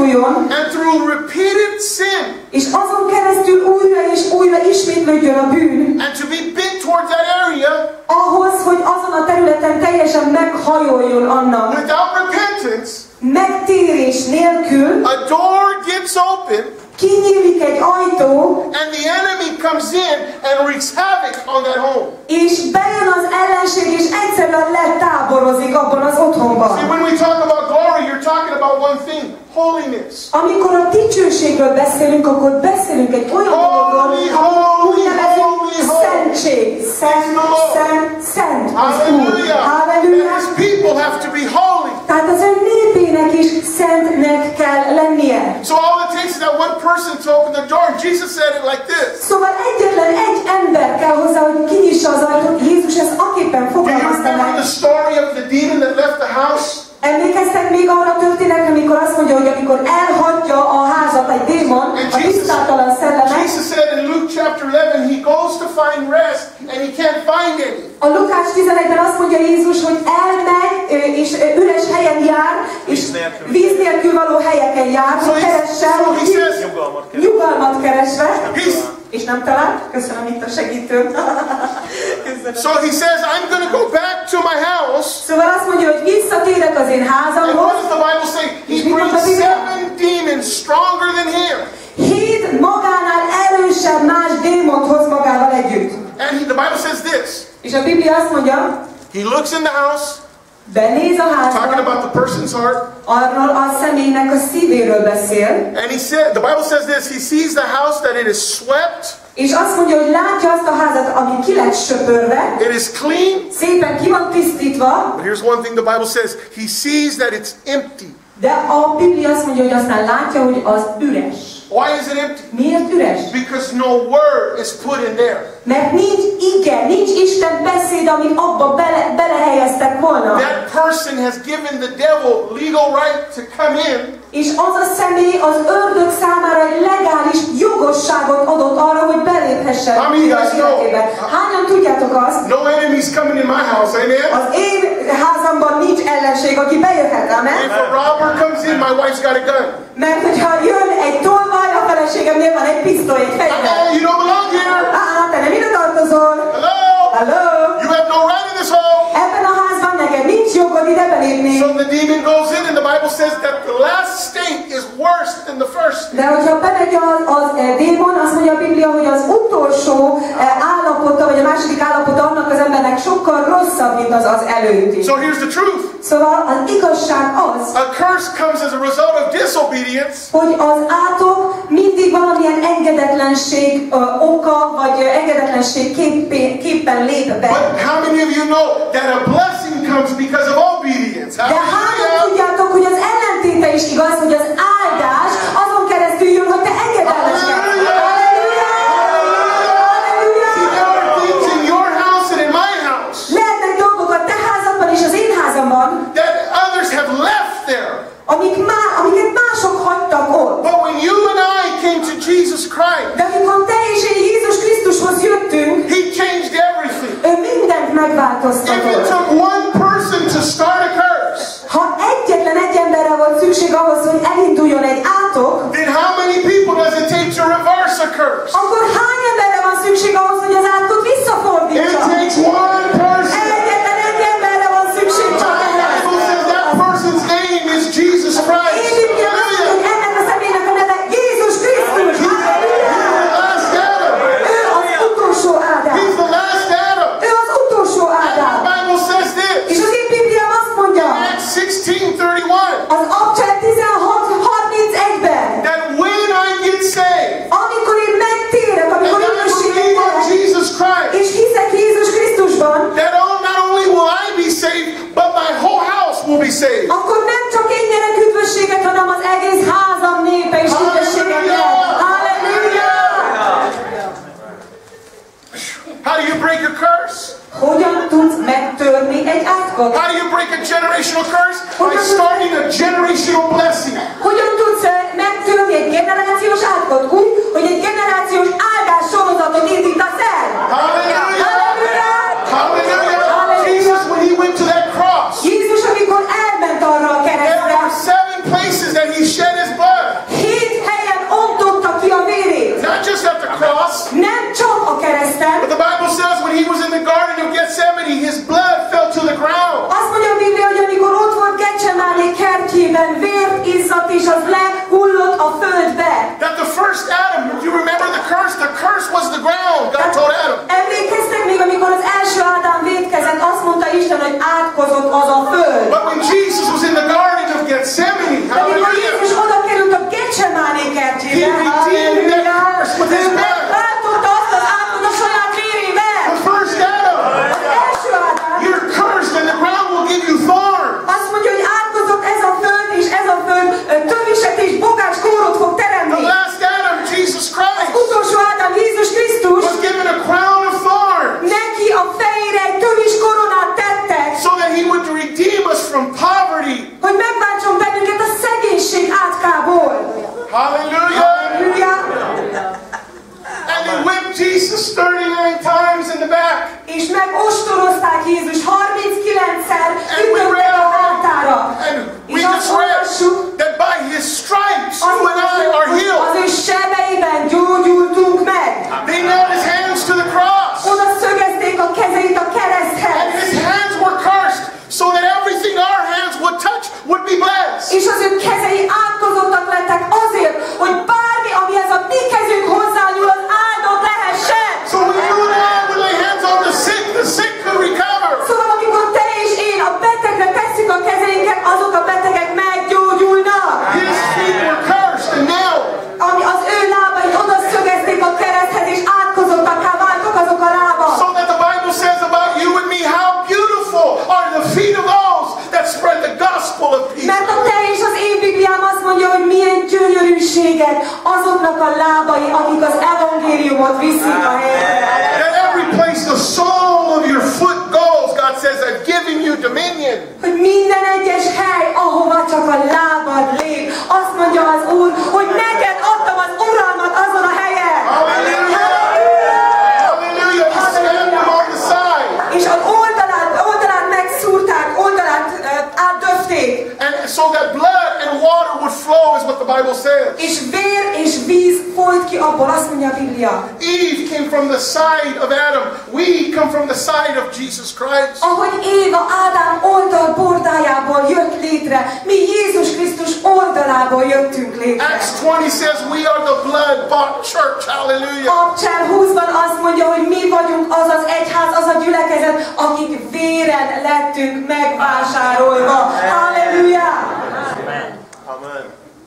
megmozduljon, and through repeated sin, és azon keresztül újra és újra ismétlődjön a bűn, and to be bent towards that area, ahhoz, hogy azon a területen teljesen meghajoljon annak. without repentance, Megtérés nélkül a door gets open, kinyílik egy ajtó, and the enemy comes in and wreaks havoc on that home. és bejön az ellenség, és egyszerűen letáborozik abban az otthonban. See, when we talk about glory, you're talking about one thing, holiness. Amikor a dicsőségről beszélünk, akkor beszélünk egy olyan dologról, Holy, amit úgy holy, nevezünk holy, holy. szentség. Szent, szent, szent az Úr. Hallelujah. And Halleluja. his people have to be holy. Tehát az ő népének is szentnek kell lennie. So all it takes is that one person to open the door. And Jesus said it like this. Szóval egyetlen egy ember kell hozzá, hogy kinyissa az ajtót. Jézus ezt aképpen Do you fogalmazta remember meg. the story of the demon that left the house? Emlékeztek még arra a történetre, amikor azt mondja, hogy amikor elhagyja a házat egy démon, a tisztátalan szellemek, Jesus said in Luke chapter eleven, he goes to find rest and he can't find any. a Lukács tizenegyben azt mondja Jézus, hogy elmegy ö, és ö, üres helyen jár, és víz nélkül való helyeken jár, hogy keresse, So hogy he says, nyugalmat keresve, he's, és nem talált. Köszönöm itt a segítőt. Köszönöm. so he says, I'm going to go back to my house. Szóval azt mondja, hogy visszatérek az én And what házamhoz, does the Bible say? He brings seven demons stronger than him. hét magánál erősebb más démont hoz magával együtt. And he, the Bible says this. És a Biblia azt mondja, He looks in the house, benéz a talking házba, about the person's heart. arról a személynek a szívéről beszél, And he said, the Bible says this, he sees the house that it is swept, és azt mondja, hogy látja azt a házat, ami ki lett söpörve, it is clean. szépen ki van tisztítva, But here's one thing the Bible says, he sees that it's empty. de a Biblia azt mondja, hogy aztán látja, hogy az üres. Why is it empty? Miért üres? Because no word is put in there. Mert nincs ige, nincs Isten beszéd, amit abba bele, belehelyeztek volna. That person has given the devil legal right to come in, És az a személy az ördög számára egy legális jogosságot adott arra, hogy beléphessen How many újra guys az know? életébe. Hányan tudjátok azt? no enemies coming in my house, amen? Az én házamban nincs ellenség, aki bejöhet, amen? If a robber comes in, my wife's got a gun. Mert hogyha jön egy tolvaj, a feleségemnél van egy pisztoly, egy fegyver. Uh-oh, you don't belong here. Á, te nem ide tartozol. Hello? Hello? You have no right in this home. Ebben a házban neked nincs jogod ide belépni. So the demon goes in, and the Bible says that the last state is worse than the first. De hogyha bemegy az, az e, démon, azt mondja a Biblia, hogy az utolsó e, állapota, vagy a második állapota annak az embernek sokkal rosszabb, mint az az előtti. So here's the truth. Szóval az igazság az, A curse comes as a result of disobedience, hogy az átok mindig valamilyen engedetlenség ö, oka, vagy ö, engedetlenség képé, képpen lép be. but how many of you know that a blessing comes because of obedience? De hányan Hallelujah. tudjátok, hogy az ellentéte is igaz, hogy az áldás azon keresztül jön, hogy te engedelmeskedsz. Hallelujah. Halleluja! See, there are things in your house and in my house Lehetnek dolgok a te házadban és az én házamban, that others have left there. amik má, amiket mások hagytak ott. But when you and I came to Jesus Christ, De amikor te és én Jézus Krisztushoz jöttünk, He changed everything. ő mindent If it megváltoztatott. took one person to start a curse, Ha egyetlen egy emberre volt szükség ahhoz, hogy elinduljon egy átok, then how many people does it take to reverse a curse? akkor hány emberre van szükség ahhoz, hogy az átkot It visszafordítsa? takes one person. Egyetlen egy emberre van szükség The csak erre. Bible says that person's name is Jesus Christ. Én Biblia azt mondja, hogy ennek a személynek a neve Jézus Krisztus. He's the last Adam. Ő az utolsó Ádám. He's the last Adam. Ő az utolsó And Ádám. the Bible says És this. az én Bibliám azt mondja, Acts sixteen thirty-one. az Abcsel tizenhat harmincegyben, That when I get saved amikor én megtérek, and amikor I üdvösséget believe on nyerek, Jesus Christ, és hiszek Jézus Krisztusban, that all, not only will I be saved, but my whole house will be saved. akkor nem csak én nyerek üdvösséget, hanem az egész házam népe is üdvösséget nyer. Halleluja! How do you break a curse? Hogyan tudsz megtörni egy átkot? How do you break a generational curse? By starting a generational blessing. Hogyan tudsz eh, megtörni egy generációs átkot? Úgy, hogy egy generációs áldás sorozatot indítasz el. Hallelujah! Halleluja! Hallelujah! Jesus, when he went to that cross, Jézus, amikor elment arra a there keresztre, were seven places that he shed his blood. Gethsemane, his blood fell to the ground. Azt mondja a Biblia, hogy amikor ott volt Gecsemáné kertjében, vért izzadt, és az lehullott a földbe. That the first Adam, do you remember the curse? The curse was the ground. God told Adam. Emlékeztek még, amikor az első Ádám vétkezett, azt mondta Isten, hogy átkozott az a föld. But when Jesus was in the Garden of Gethsemane, De amikor Jézus hallelujah, oda került a Gecsemáné kertjébe, He redeemed that curse with his blood. megváltotta azt az átkot a saját vérével. The first Adam. Az első Ádám You're cursed and the ground will give you thorns. azt mondja, hogy átkozott ez a föld, és ez a föld ö, töviset és bogács kórót fog The teremni. last Adam, Jesus Christ, Utolsó Ádám, Jézus Krisztus, was given a crown of thorns neki a fejére egy tövis koronát tettek, so that he would redeem us from poverty. hogy megváltson bennünket a szegénység átkából. Hallelujah. Halleluja! And they whipped Jesus thirty-nine times in the back. És megostorozták Jézus harminckilencszer, And we ütöttek a hátára. read, and we És just azt read olvassuk, that by his stripes azt you and I are mondjuk, healed. az ő sebeiben gyógyultunk meg. They nailed his hands to the cross. Oda szögezték a kezeit a And kereszthez. his hands were cursed so that everything our hands would touch would be blessed. És az ő kezei átkozottak lettek azért, hogy bármi, amihez a mi kezünk hozzányúl, az áldott lehessen. So when you and I would lay hands on the sick, the sick could recover. Szóval amikor te és én a betegre tesszük a kezeinket, azok a betegek meggyógyulnak. His feet were cursed and nailed. Ami az ő lábait oda szögezték a kereszthez, és átkozottakká váltak azok a lábak. So that the Bible says about you and me, how beautiful are the feet of those that spread the gospel of peace. Mert a te és az én Bibliám azt mondja, hogy milyen gyönyörűséget azoknak a lábai, akik az evangéliumot viszik a helyre. That every place the sole of your foot goes, God says, I've given you dominion. Hogy minden egyes hely, ahova csak a lábad lép, azt mondja az Úr, hogy neked adtam az uralmat azon a helyen. Hallelujah. Hallelujah. He stamped them on the side. És az oldalát, oldalát megszúrták, oldalát uh, átdöfték. And so that blood and water would flow is what the Bible says. És vér és víz folyt ki abból, azt mondja a Biblia. Eve came from the side of Adam. We come from the side of Jesus Christ. Ahogy Éva Ádám oldal bordájából jött létre, mi Jézus Krisztus oldalából jöttünk létre. Acts twenty says we are the blood-bought church. Hallelujah. Abcsár húszban azt mondja, hogy mi vagyunk az az egyház, az a gyülekezet, akik véren lettünk megvásárolva. Halleluja! Amen.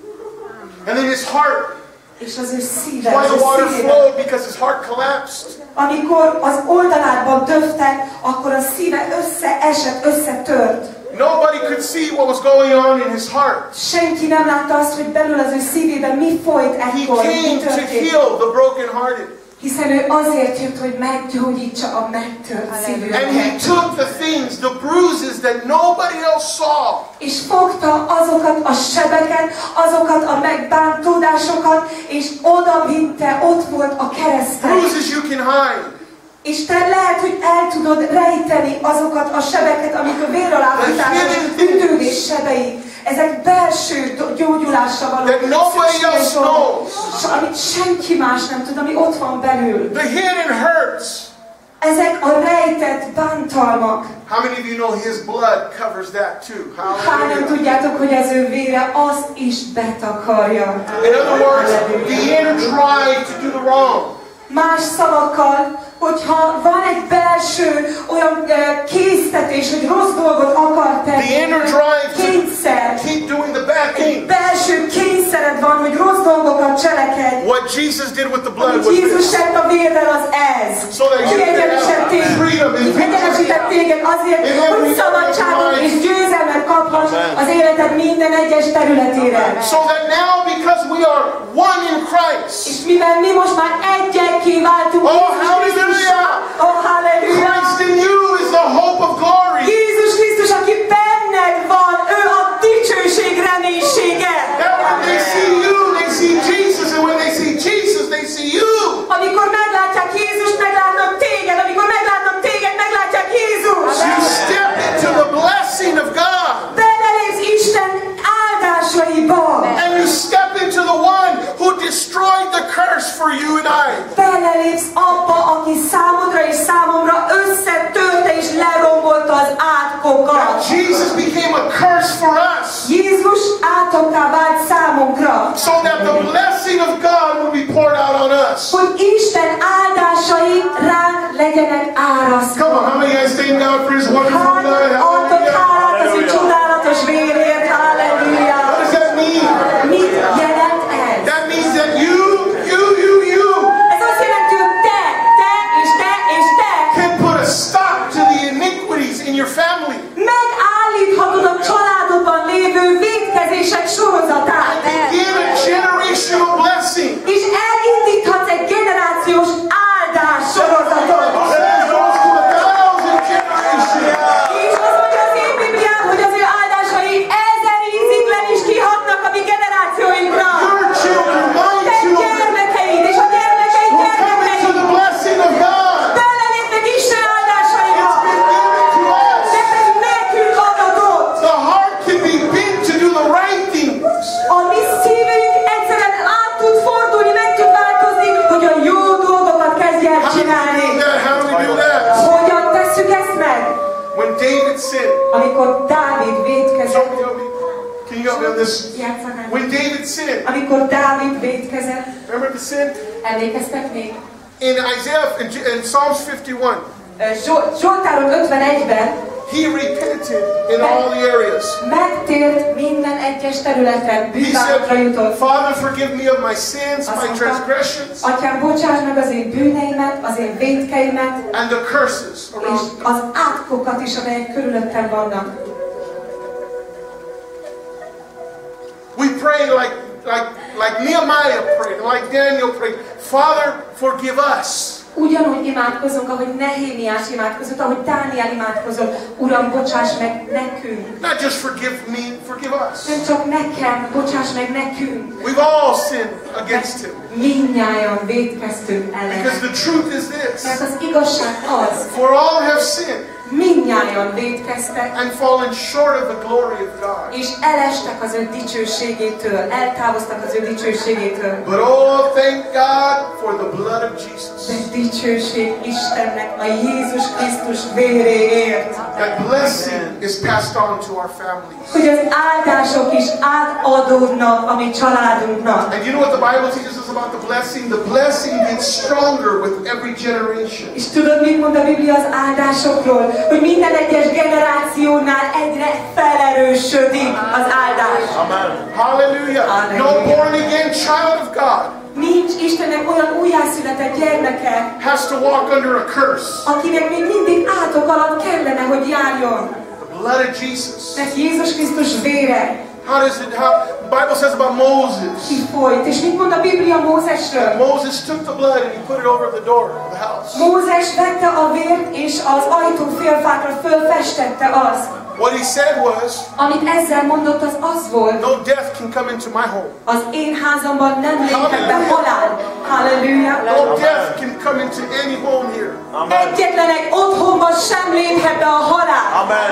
And then his heart, És az ő szíve, why az the ő water szíve. flowed, because his heart collapsed. Amikor az oldalában döftek, akkor a szíve összeesett, összetört. Nobody could see what was going on in his heart. Senki nem látta azt, hogy belül az ő szívében mi folyt He ekkor, mi came to történt. heal the brokenhearted. Hiszen ő azért jött, hogy meggyógyítsa a megtört And he szívünket. took the things, the bruises that nobody else saw. És fogta azokat a sebeket, azokat a megbántódásokat, és oda vitte, ott volt a kereszten. Bruises you can hide. És te lehet, hogy el tudod rejteni azokat a sebeket, amik a véralállítás és üldögés sebei. Ezek belső gyógyulásra való That nobody else knows. amit senki más nem tud, ami ott van belül. The hidden hurts. Ezek a rejtett bántalmak. How many of you know his blood covers that too? Hányan Hallelujah. tudjátok, hogy az ő vére azt is betakarja. In other words, the inner drive to do the wrong. Más szavakkal, hogyha van egy belső olyan uh, késztetés, hogy rossz dolgot akar tenni, The inner drive kényszer, to keep doing the bad egy thing. belső kényszered van, hogy rossz dolgokat cselekedj. What Jesus did with the blood Amit was Jézus this. tett a vérrel, az ez. So that you can Kiegyenesített have téged, freedom and kiegyenesített téged azért, In every hogy szabadságot area of és győzelmet kaphass Amen. az életed minden egyes területére. So that now, because we are one in Christ, És mivel mi most már egyekké váltunk, Oh, Jézus hallelujah! Krisztus- oh, halleluja! Christ in you is the hope of glory. Jézus Krisztus, aki benned van, ő a dicsőség reménysége. That when they see you, they see Jesus, and when they see Jesus, they see you. Amikor meglátják Jézust, meglátnak téged. Amikor meglátnak téged, meglátják Jézus. You step into the blessing of God, Belelépsz Isten áldásaiba. and you step into the one who destroyed the curse for you and I. Belelépsz abba, aki számodra és számomra összetörte és dolga. Jesus became a curse for us. Jézus átottá vált számunkra. So that the blessing of God will be poured out on us. Hogy Isten áldásai ránk legyenek árasztva. Come on, how many guys thank God for His wonderful blood? Adtok hálát az ő csodálatos vérért. Halleluja. What does that mean? Mit jelent ez? That means that you, you, you, you Ez azt jelenti, hogy te, te és te és te can put a stop to the iniquities in your family. megállíthatod a családodban lévő vétkezések sorozatát. Give a generational blessing. És elindíthatsz egy generációs áldás sorozatot. That goes to a thousand generations. És azt mondja az én Bibliám, hogy az ő áldásai ezer íziglen is kihatnak a mi generációinkra. Your children, my Te children, gyermekeid és a gyermekeid will come into gyermekeid the blessing of God. belelépnek Isten áldásaiba. It's been given to us. De pedig nekünk adatott. The heart can be bent to do the right things. A mi szívünk egyszerűen át tud fordulni, meg tud változni, hogy a jó dolgokat kezdj el How do we csinálni. do that? How do we do that? Hogyan tesszük ezt meg? When David sinned, Amikor Dávid vétkezett. don't help me. Can you help me on this? Játszanak. When David sinned, Amikor Dávid vétkezett, remember the sin? emlékeztek még? In Isaiah, in, in Psalms fifty-one, Zsol- Zsoltáron ötvenegyben he repented in all the areas. megtért minden egyes területen, He bűnbánatra said, jutott. Father, forgive me of my sins, Azt my mondta, transgressions, Atyám, bocsáss meg az én bűneimet, az én vétkeimet, and the curses és around me. az átkokat is, amelyek körülöttem vannak. We pray like, like, like Nehemiah prayed, like Daniel prayed, Father, forgive us. Ugyanúgy imádkozunk, ahogy Nehémiás imádkozott, ahogy Dániel imádkozott. Uram, bocsáss meg nekünk. Not just forgive me, forgive us. Nem csak nekem, bocsáss meg nekünk. We've all sinned against him. Mindnyájan vétkeztünk ellene. Because the truth is this, Mert az igazság az, for all have sinned mindnyájan vétkeztek, and fallen short of the glory of God. és elestek az ő dicsőségétől, eltávoztak az ő dicsőségétől. But oh, thank God for the blood of Jesus. De dicsőség Istennek a Jézus Krisztus véréért, That blessing is passed on to our families. hogy az áldások is átadódnak a mi családunknak. And you know what the Bible teaches us about the blessing? The blessing gets stronger with every generation. És tudod, mit mond a Biblia az áldásokról? Hogy minden egyes generációnál egyre felerősödik az áldás. Amen. Hallelujah. Hallelujah. No born again child of God Nincs Istennek olyan újjászületett gyermeke, has to walk under a curse. akinek még mindig átok alatt kellene, hogy járjon. The blood of Jesus. Mert Jézus Krisztus vére How does it, how, the Bible says about Moses. kifolyt. És mit mond a Biblia Mózesről? Moses took the blood and he put it over the door of the house. Mózes vette a vért, és az ajtó félfákra fölfestette azt. What he said was, Amit ezzel mondott, az az volt, no death can come into my home. az én házamban nem léphet be halál. Halleluja. No death can come into any home here. Egyetlen egy otthonban sem léphet be a halál.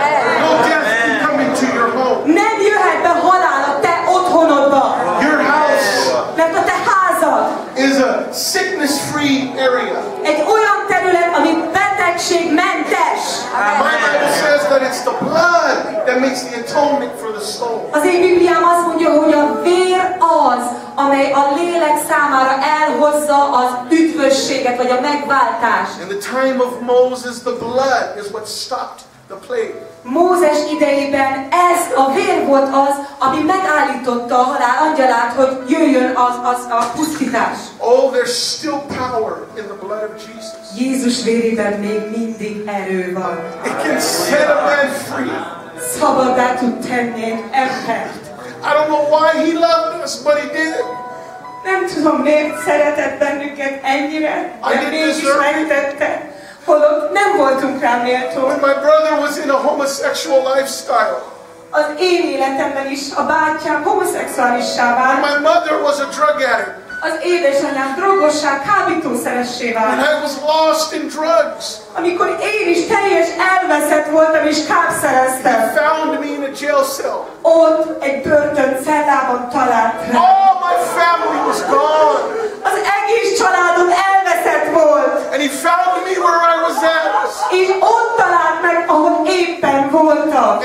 No death can come into your home. Nem jöhet be halál a te otthonodba. Your house Mert a te házad is a sickness-free area. egy olyan terület, ami betegségmentes. My Bible says that it's the blood that makes the atonement for the soul. Az én Bibliám azt mondja, hogy a vér az, amely a lélek számára elhozza az üdvösséget, vagy a megváltást. In the time of Moses, the blood is what stopped the plague. Mózes idejében ez a vér volt az, ami megállította a halál angyalát, hogy jöjjön az, az a pusztítás. Oh, there's still power in the blood of Jesus. Jézus vérében még mindig erő van. It can set a man free. Szabaddá tud tenni egy embert. I don't know why he loved us, but he did it. Nem tudom, miért szeretett bennünket ennyire, de mégis megtette. Holott nem voltunk rá méltó. When my brother was in a homosexual lifestyle, Az én életemben is a bátyám homoszexuálissá when vált. my mother was a drug addict, Az édesanyám drogossá, kábítószeressé when vált. I was lost in drugs, Amikor én is teljes elveszett voltam és he kábszereztem, found me in a jail cell. ott egy börtön cellában talált rá. All my family was gone. Az egész családom elveszett volt, And he found me where I was at. és ott talált meg, ahol éppen voltam.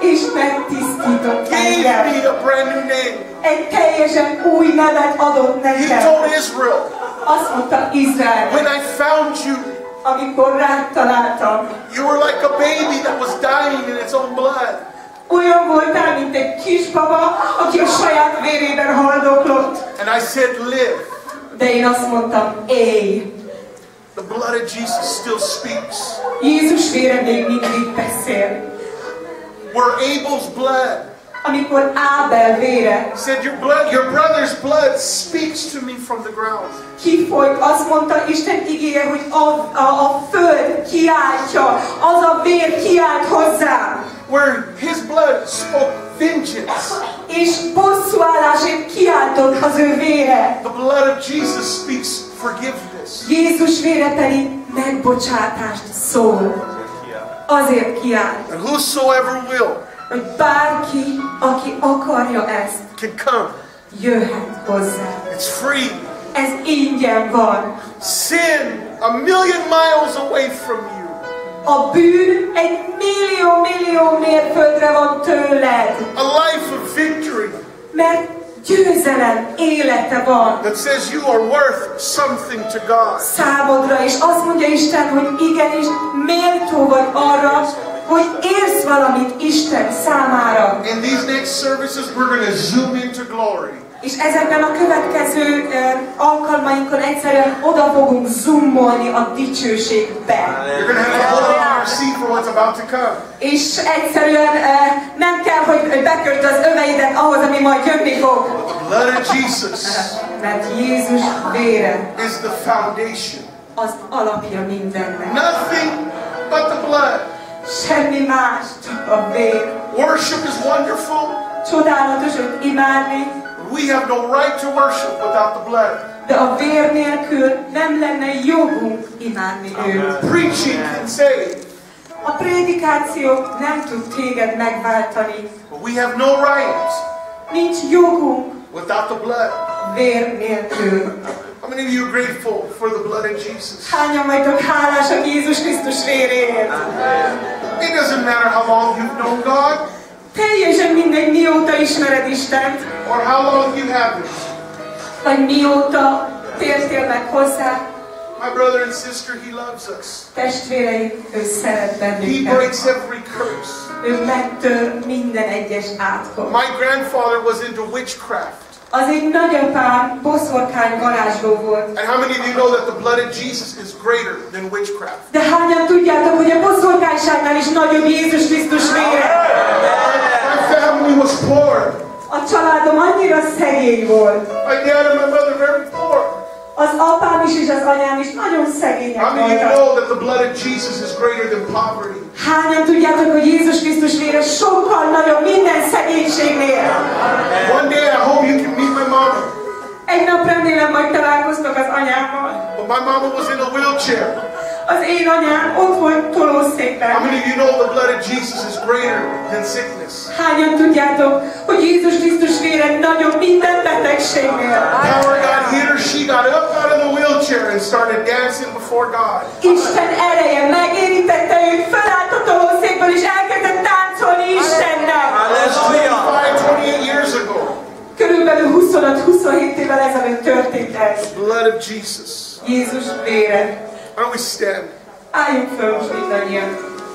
és megtisztított Gave engem. me a brand new name. Egy teljesen új nevet adott He nekem. told Israel, Azt mondta Izrael, when I found you, amikor rád találtam, you were like a baby that was dying in its own blood. olyan voltál, mint egy kisbaba, aki a saját vérében haldoklott. And I said, live. De én azt mondtam, élj! The blood of Jesus still speaks. Jézus vére még mindig beszél. Where Abel's blood Amikor Ábel vére said, your blood, your brother's blood speaks to me from the ground. kifolyt, azt mondta Isten igéje, hogy a, a, a föld kiáltja, az a vér kiált hozzám. Where his blood spoke vengeance. És bosszúállásért kiáltott az ő vére. The blood of Jesus speaks forgiveness. Jézus vére pedig megbocsátást szól. Azért kiált, And whosoever will hogy bárki, aki akarja ezt, can come. jöhet hozzá. It's free. Ez ingyen van. Sin a million miles away from you. A bűn egy millió-millió mérföldre van tőled. A life of victory Mert győzelem élete van that says you are worth something to God. számodra, és azt mondja Isten, hogy igenis méltó vagy arra, hogy érsz valamit Isten számára. In these next services, we're going to zoom into glory. És ezekben a következő uh, alkalmainkon egyszerűen oda fogunk zoomolni a dicsőségbe. You're going to have to hold on your seat for what's about to come. És egyszerűen uh, nem kell, hogy beköld az öveidet ahhoz, ami majd jönni fog. The blood of Jesus Mert Jézus vére is the foundation. az alapja mindennek. Nothing but the blood. Semmi más, csak a vér. Worship is wonderful. Csodálatos őt imádni, We have no right to worship without the blood. de a vér nélkül nem lenne jogunk imádni őt. Preaching can save, A prédikáció nem tud téged megváltani. but we have no right Nincs jogunk without the blood. vér nélkül. How many of you are grateful for the blood of Jesus? Hányan vagytok hálásak Jézus Krisztus véréért? It doesn't matter how long you've known God Teljesen mindegy, mióta ismered Istent, or how long you haven't. vagy mióta tértél meg hozzá. My brother and sister, he loves us. Testvéreim, ő szeret He bennünket. breaks every curse. Ő megtör minden egyes átkot. My grandfather was into witchcraft. Az én nagyapám boszorkány varázsló volt. And how many of you know that the blood of Jesus is greater than witchcraft? De hányan tudjátok, hogy a boszorkányságnál is nagyobb Jézus Krisztus vére? My family was poor. A családom annyira szegény volt. My dad and my mother very poor. Az apám is és az anyám is nagyon szegények How many of you voltak. know that the blood of Jesus is greater than poverty? Hányan tudjátok, hogy Jézus Krisztus vére sokkal nagyobb minden szegénységnél? One day I hope you can meet my mama. Egy nap remélem, majd találkoztok az anyámmal. But my mama was in a wheelchair. Az én anyám ott volt How tolószékben. many of you know the blood of Jesus is greater than sickness? Hányan tudjátok, hogy Jézus Krisztus vére nagyobb minden betegségnél? Power God hit her, she got up out of the wheelchair and started dancing before God. Isten ereje megérintette őt, felállt a tolószékből és elkezdett táncolni Istennek. That's twenty-five, twenty-eight years ago. Körülbelül huszonöt-huszonhét évvel ezelőtt történt ez. The blood of Jesus. Jézus vére. Why don't we stand? Álljunk föl most mindannyian.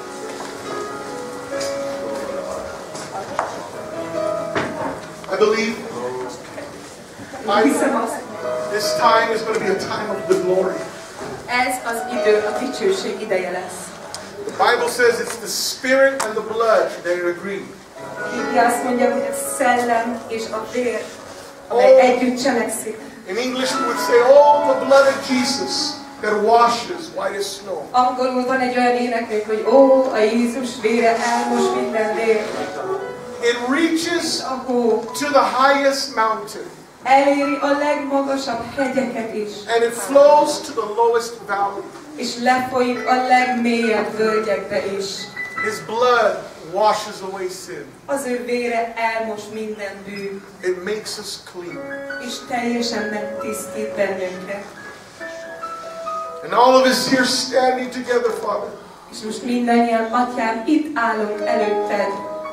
I believe I, Hiszem azt, this time is going to be a time of the glory. ez az idő, a dicsőség ideje lesz. The Bible says it's the spirit and the blood that agree. Biblia azt mondja, hogy a szellem és a vér, amely együtt cselekszik. In English we would say, oh, the blood of Jesus that washes white as snow. Angolul van egy olyan énekünk, hogy ó, a Jézus vére elmos minden vér. It reaches A hó to the highest mountain eléri a legmagasabb hegyeket is, and it flows to the lowest valley. és lefolyik a legmélyebb völgyekbe is. His blood washes away sin. Az ő vére elmos minden bűn, It makes us clean. és teljesen megtisztít bennünket. And all of us here standing together, Father, És most mindannyian, Atyám, itt állunk előtted.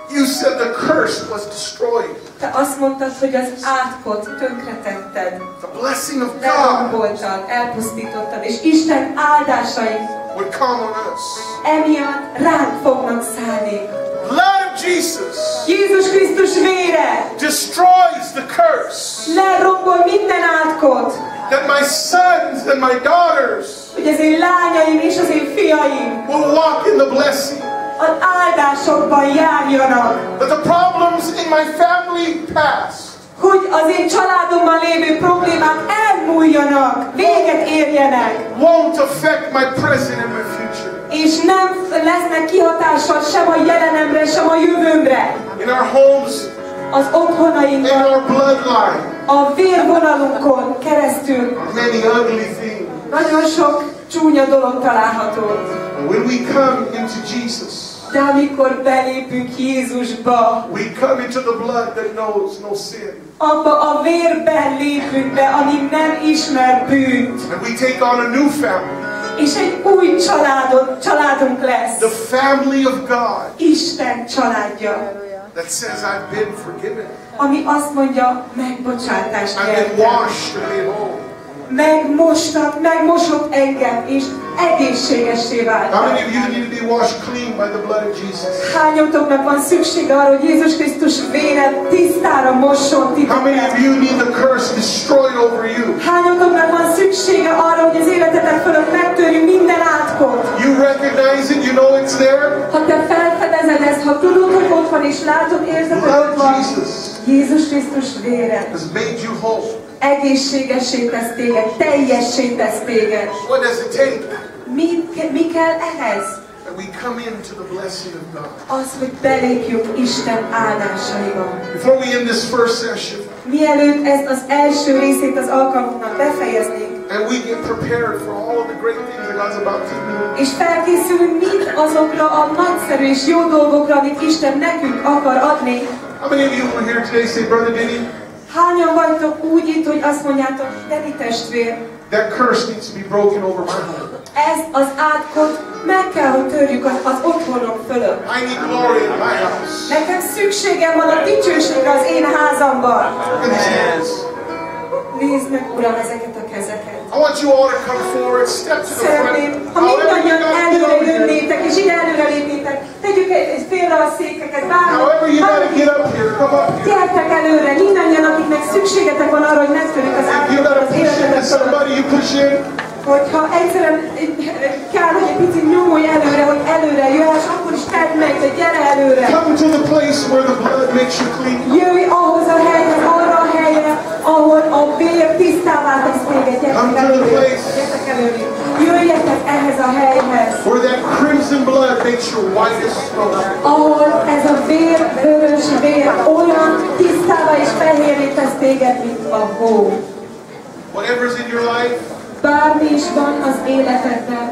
You said the curse was destroyed. Te azt mondtad, hogy az átkot tönkretetted. The blessing of God Leromboltad, elpusztítottad, és Isten áldásai would come on us. emiatt ránk fognak szállni. Blood of Jesus Jézus Krisztus vére destroys the curse. lerombol minden átkot, That my sons and my daughters hogy az én lányaim és az én fiaim will walk in the blessing. az áldásokban járjanak. That the problems in my family past Hogy az én családomban lévő problémák elmúljanak, véget érjenek, won't affect my present and my future. és nem lesznek kihatással sem a jelenemre, sem a jövőmre. In our homes, Az in otthonainkon, our bloodline, a vérvonalunkon keresztül many ugly things. nagyon sok csúnya dolog található. When we come into Jesus, De amikor belépünk Jézusba, we come into the blood that knows no sin. abba a vérben lépünk be, ami nem ismer bűnt. And we take on a new family. És egy új családod, családunk lesz. The family of God Isten családja. that says I've been forgiven. Ami azt mondja, megbocsátást I've been nyertem. washed and made whole. Megmostak, megmosott engem, és egészségessé How many váltam. of you need to be washed clean by the blood of Jesus? Hányotoknak van szüksége arra, hogy Jézus Krisztus vére tisztára mosson How many of titeket? you need the curse destroyed over you? Hányotoknak van szüksége arra, hogy az életetek fölött megtörjünk minden átkot? You recognize it, you know it's there. Ha te felfedezed ezt, ha tudod, hogy ott van, és látod, érzed, hogy Blood ott of van, Jesus Jézus Krisztus vére has made you whole. egészségessé tesz téged, teljessé tesz téged. What does it take? Mi, mi kell ehhez? That we come into the blessing of God. Az, hogy belépjünk Isten áldásaiba. Before we end this first session, Mielőtt ezt az első részét az alkalmunknak befejeznénk, and we get prepared for all of the great things that God's about to do, és felkészülünk mind azokra a nagyszerű és jó dolgokra, amit Isten nekünk akar adni. how many of you were here today say, Brother Denny, Hányan vagytok úgy itt, hogy azt mondjátok, Deni testvér, that curse needs to be broken over my home. ez az átkot meg kell, hogy törjük az, az otthonom fölött. I need glory in my house. Nekem szükségem van a dicsőségre az én házamban. Look at these hands. Nézd meg, Uram, ezeket a kezeket. I want you all to come forward, step to the Szeretném, front. ha However you mindannyian gotta get előre over here. jönnétek, és ide előre lépnétek, tegyük egy félre a székeket, However you gotta bármit. get up here, come up here. Gyertek előre, mindannyian, akiknek szükségetek van arra, hogy megtörjük az If you átkot gotta az push into életetek fölött. somebody, you push in. Hogyha egyszerűen kell, hogy egy picit nyomulj előre, hogy előre jöhess, akkor is tedd meg, de gyere előre. Come to the place where the blood makes you clean. Jöjj ahhoz a helyhez, arra a helyre, ahol a vér tisztává tesz téged. Come Gyertek to the előre. place. Gyertek előre. Jöjjetek ehhez a helyhez, Where that crimson blood makes you white as snow. ahol ez a vér, vörös vér olyan tisztává és fehérré tesz téged, mint a hó. Whatever's in your life, Bármi is van az életedben,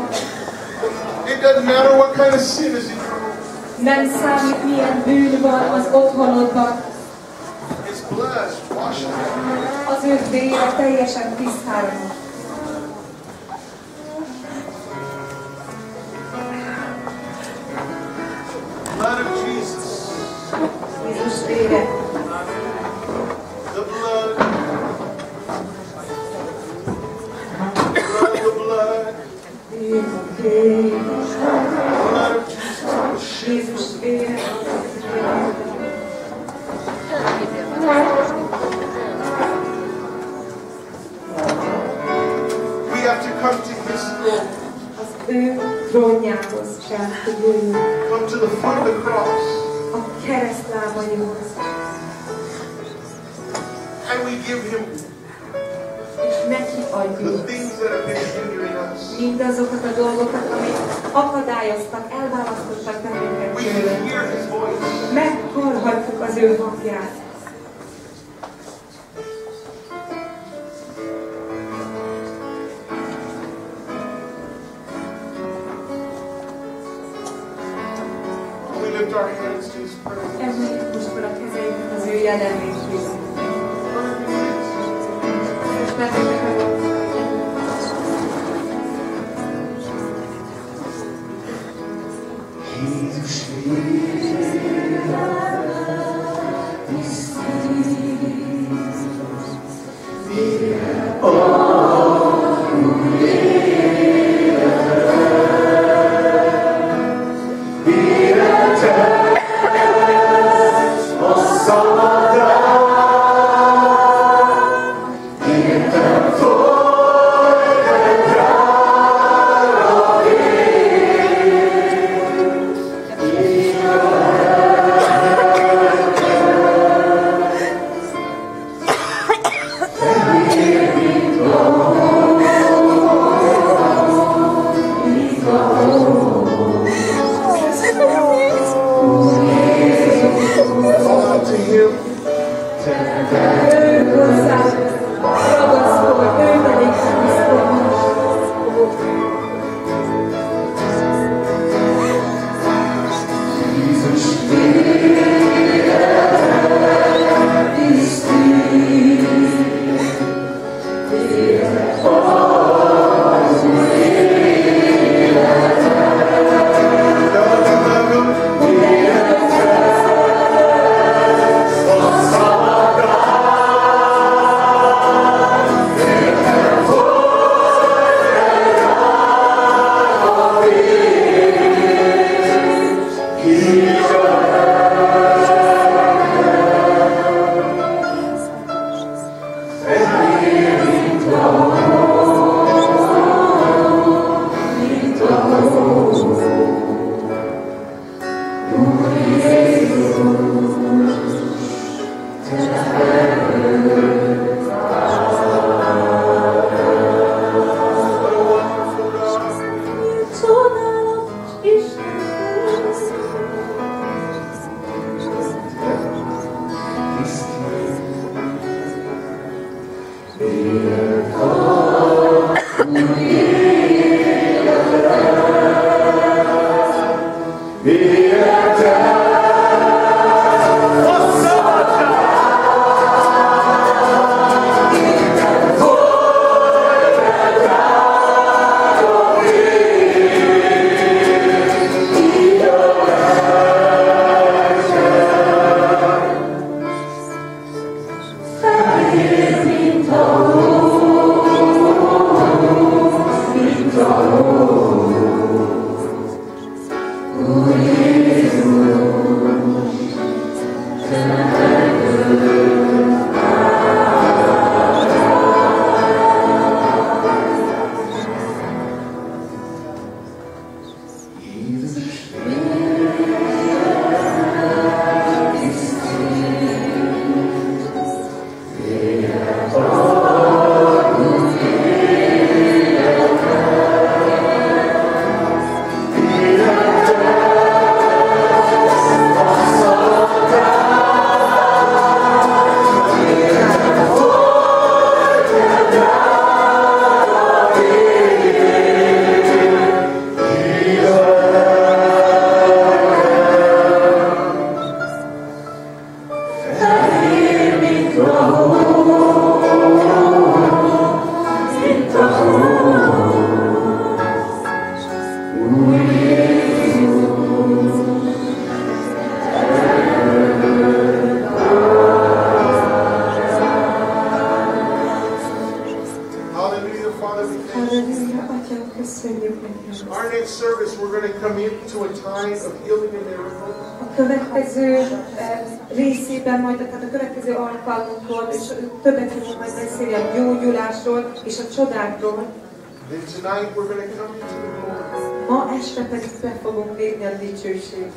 it doesn't matter what kind of sin is in your home. nem számít milyen bűn van az otthonodban, His blood washes it. az ő vére teljesen tisztára mos. Blood of Jesus. Jézus vére. The blood. The blood, the blood. Vére. Blood of Jesus. Jézus vére. We have to come to His throne. Az ő trónjához kell, hogy jöjjünk. Come to the foot of the cross. A keresztlábaihoz. And we give Him És neki the adjuk things that have been hindering us. mindazokat a dolgokat, amik akadályoztak, elválasztottak bennünket We tőle. can hear His voice. Meghallhatjuk az ő hangját. We lift our hands to His presence. Emeljük most fel a kezeinket az ő jelenlétéhez. És bennünket meg Our next service, we're going to come into a time of healing and miracles. A következő részében majd, tehát a következő alkalmunkon, és többet fogunk majd beszélni a gyógyulásról és a csodákról. Then tonight we're going to come into the glory. Ma este pedig be fogunk lépni a dicsőségbe.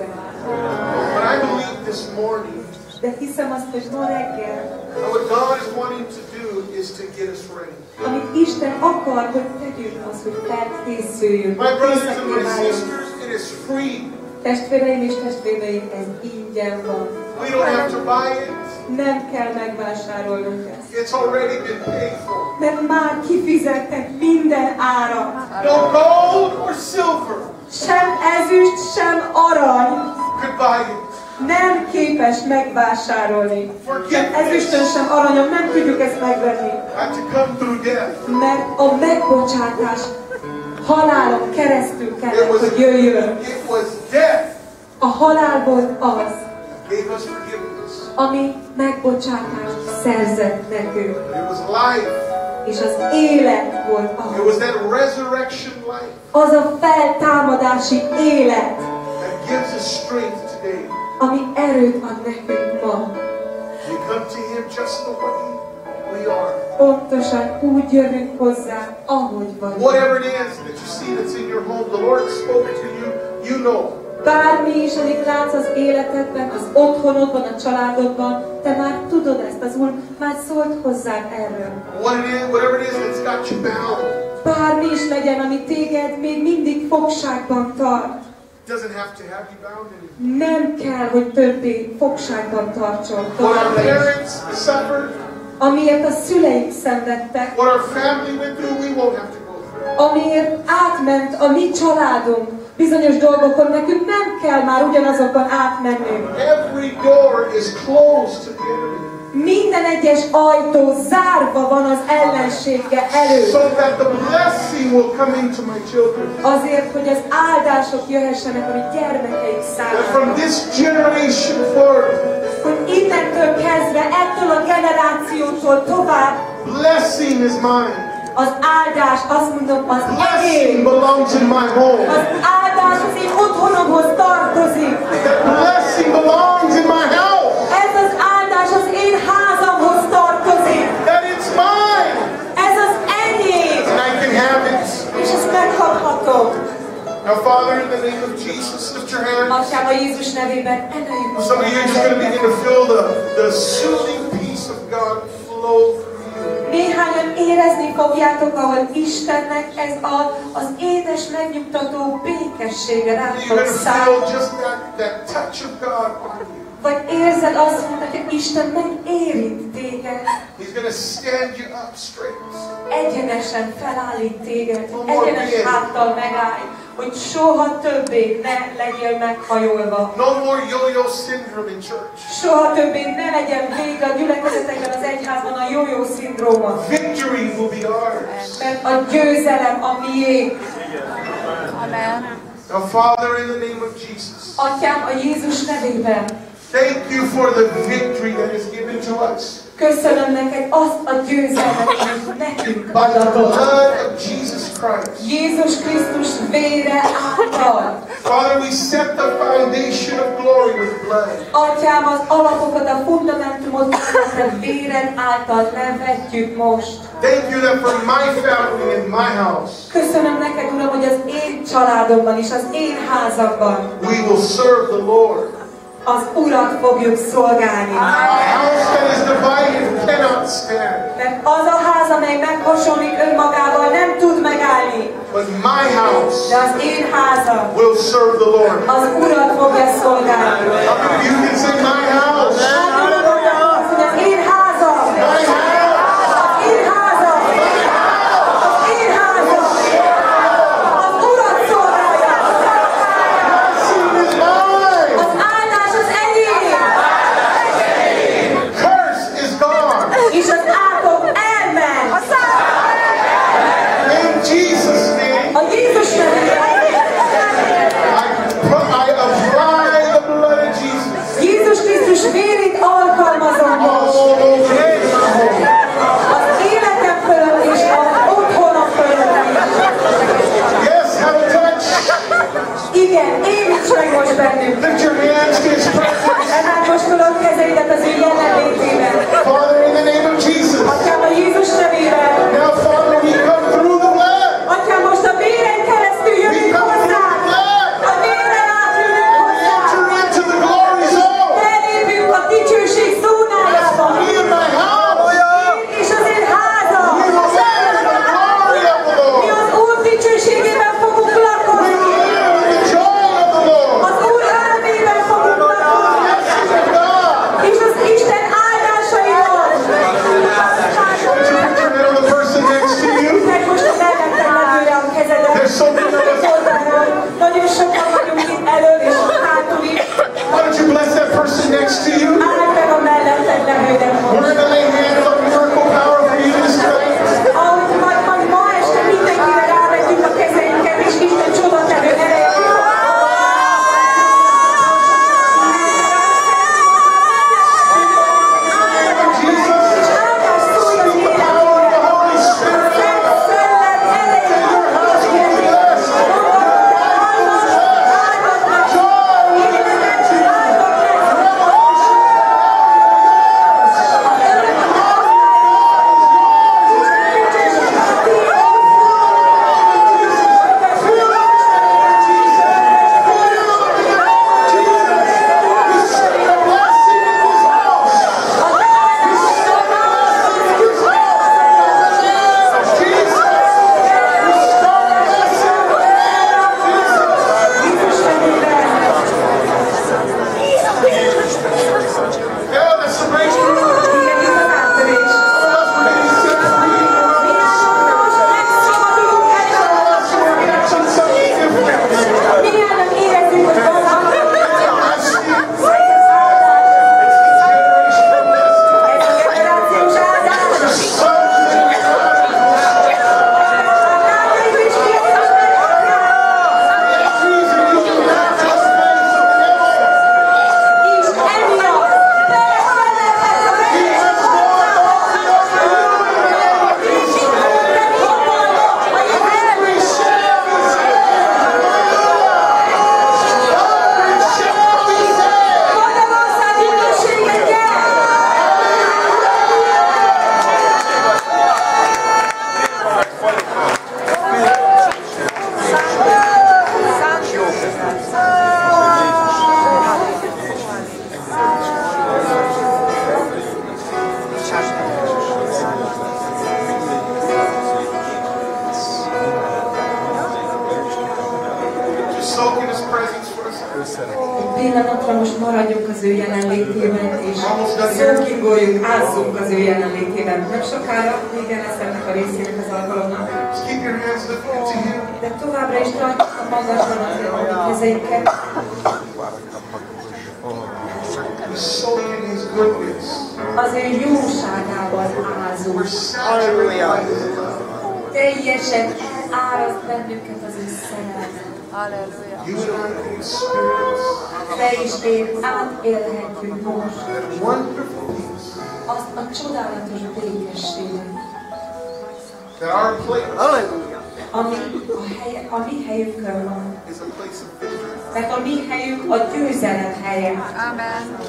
But I believe this morning, de hiszem azt, hogy ma reggel, what God is wanting to do is to get us ready. Amit Isten akar, hogy tegyük az, hogy felkészüljünk. My brothers and my sisters, it is free. Testvéreim és testvéreim, ez ingyen van. We don't have to buy it. Nem kell megvásárolnunk ezt. It's already been paid for. Mert már kifizettek minden árat. No gold or silver. Sem ezüst, sem arany. Could buy it. Nem képes megvásárolni. Sem ezüstön, sem aranyon nem tudjuk ezt megvenni. Had to come through death. Mert a megbocsátás halálon keresztül kellett, hogy jöjjön. It was death A halál volt az, gave us forgiveness. ami megbocsátást szerzett nekünk. It was life. És az élet volt It az. was that resurrection life Az a feltámadási élet, that gives us strength today. ami erőt ad nekünk ma. We come to Him just the way we are. Pontosan úgy jövünk hozzá, ahogy vagyunk. Whatever it is that you see that's in your home, the Lord spoke to you, you know. Bármi is, amit látsz az életedben, az otthonodban, a családodban, te már tudod ezt, az Úr már szólt hozzád erről. What it is, whatever it is that's got you bound, Bármi is legyen, ami téged még mindig fogságban tart. doesn't have to have you bound anymore. Nem kell, hogy többé fogságban tartson. What our továbbra is. parents suffered, Amiért a szüleik szenvedtek, what our family went through, we won't have to go through. amiért átment a mi családunk bizonyos dolgokon, nekünk nem kell már ugyanazokon átmennünk. Every door is closed to the enemy, Minden egyes ajtó zárva van az ellensége előtt. so that the blessing will come into my children. Azért, hogy az áldások jöhessenek a mi gyermekeik That számára. from this generation forward, Hogy innentől kezdve, ettől a generációtól tovább blessing is mine. az áldás, azt mondom, az Blessing enyém. belongs in my home. Az áldás az én otthonomhoz tartozik. That blessing belongs in my house. Ez az áldás az én házamhoz tartozik. That it's mine. Ez az enyém. And I can have it. És ezt megkaphatom. Now, Father, in the name of Jesus, lift your hands. Atyám, a Jézus nevében emeljük a Some of you are just going to begin to feel the, the soothing peace of God flow through you. Néhányan érezni fogjátok, ahol Istennek ez a, az édes, megnyugtató békessége You're rátok going to száll. feel just that, that touch of God on you. Vagy érzed azt, hogy Isten megérint téged, He's going to stand you up straight. egyenesen felállít téged, egyenes háttal megállj, hogy soha többé ne legyél meghajolva. No more yo-yo syndrome in church. Soha többé ne legyen vége a gyülekezetekben, az egyházban a jó-jó szindróma. Victory will be ours. Mert a győzelem a miénk. Now, Father, in the name of Jesus, Atyám, a Jézus nevében thank you for the victory that is given to us köszönöm neked azt a győzelmet, amit nekünk by the adatott. blood of Jesus Christ. Jézus Krisztus vére által. Father, we set the foundation of glory with blood. Atyám, az alapokat, a fundamentumot a véred által levetjük most. Thank you that for my family and my house, Köszönöm neked, Uram, hogy az én családomban és az én házamban we will serve the Lord. az Urat fogjuk szolgálni. A house that is divided cannot stand, Mert az a ház, amely meghasonlik önmagával, nem tud megállni. but my house De az én házam will serve the Lord. az Urat fogja szolgálni. How many of you can say my house? Azt, hogy az én házam, My house. az én házam, az én házam, az Urat szolgálja. Blessing is mine. Az áldás az enyém, Curse is gone. és az átok elment. In Jesus' name, A Jézus nevében. I, pro- I apply the blood of Jesus Jézus Krisztus vérét alkalmazom all most. over this home. Az életem fölött és az otthonom fölött is. Yes, have a touch. Igen, építs meg most bennünk. Lift your hands to His presence. Emeld most fel a kezeidet az ő jelenlétében. Father, in the name of Jesus. Atyám, a Jézus nevében. Now, Father, we come through the blood. Atyám, most a véren keresztül We jövünk come through hozzá. the blood. A véren átjövünk And we hozzá. enter into the glory zone. Belépünk a dicsőség As zónájába. for me and my house, Én és az én házam. we will live in the glory of the Mi Lord. az Úr dicsőségében fogunk We lakozni. will live in the joy of the Lord. Az Úr örömében Egy pillanatra most maradjunk az ő jelenlétében, és szókingoljuk, ázzunk az ő jelenlétében. Nem sokára vége lesz ennek a részének az alkalomnak. De továbbra is tartjuk a magasban az a kezeinket. Az ő jóságával ázunk. Teljesen eláraszt bennünket az ő szerelme. Te és én átélhetjük most azt a csodálatos békességet, ami a, hely, a mi helyünkön van. Mert a mi helyünk a győzelem helye. Amen.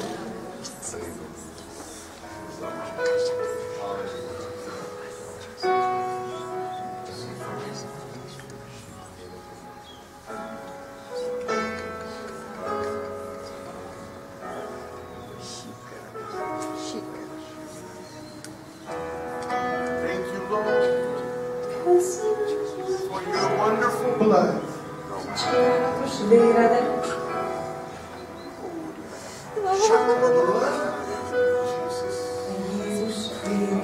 Csodálatos véredet. Jézus vére.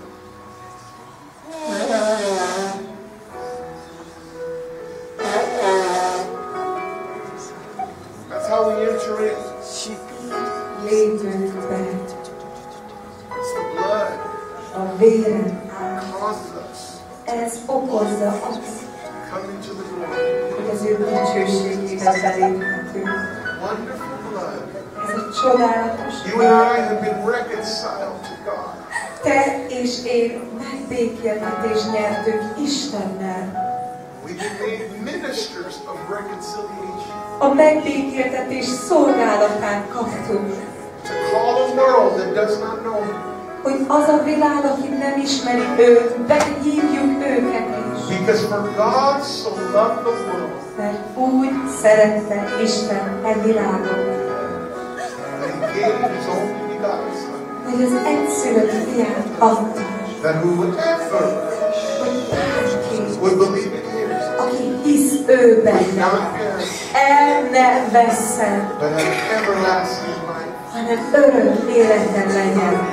That's how we enter in. Lépjünk be. It's the blood A véren át. causes us Ez okozza azt, come into the glory. hogy az ő dicsőségében beléphetünk. Wonderful blood. Ez a csodálatos You and I have been reconciled to God. Te és én megbékéltetést nyertünk Istennel. We've been made ministers of reconciliation. A megbékéltetés szolgálatán kaptunk. To call a world that does not know Him. Hogy az a világ, aki nem ismeri őt, behívjuk őket is. Because for God so loved the world Mert úgy szerette Isten e világot, that He gave His only begotten Son, hogy az egyszülött fiát adta, that whoever hogy bárki, would believe in Him aki hisz ő benne, not perish, el ne vesszen, but have everlasting life. hanem örök életen legyen.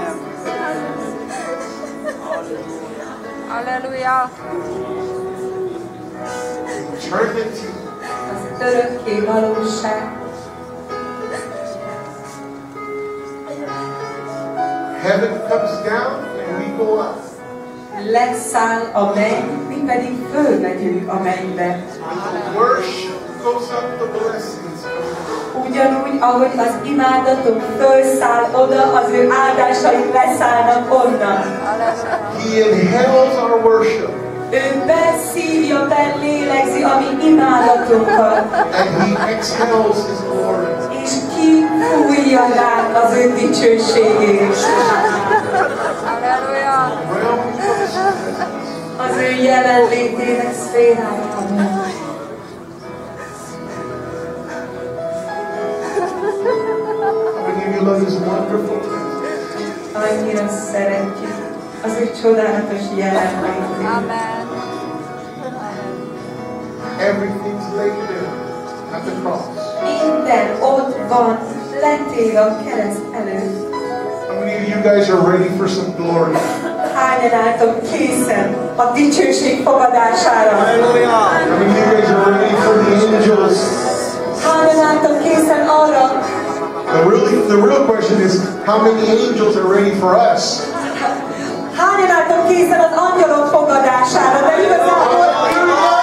Halleluja. Eternity Az örökké valóság. Heaven comes down and we go up. Leszáll a menny, mi pedig fölmegyünk a mennybe. When the worship goes up, the blessings come. Ugyanúgy, ahogy az imádatok fölszáll oda, az ő áldásai leszállnak onnan. He inhales our worship Ő beszívja, belélegzi a mi imádatunkat, and He exhales His glory. és kifújja ránk az ő dicsőségét. Halleluja. Realm of His presence. Az ő jelenlétének szférájában. How many of you love His wonderful presence? Annyira szeretjük az ő csodálatos jelenlétét. Amen. Everything's laid there at the cross. Minden ott van, letéve a kereszt előtt. How many of you guys are ready for some glory? Hányan álltok készen a dicsőség fogadására? How many of you guys are ready for the angels? Hányan álltok készen arra? The really, the real question is, how many angels are ready for us? Hányan álltok készen az angyalok fogadására? De igazából, hogy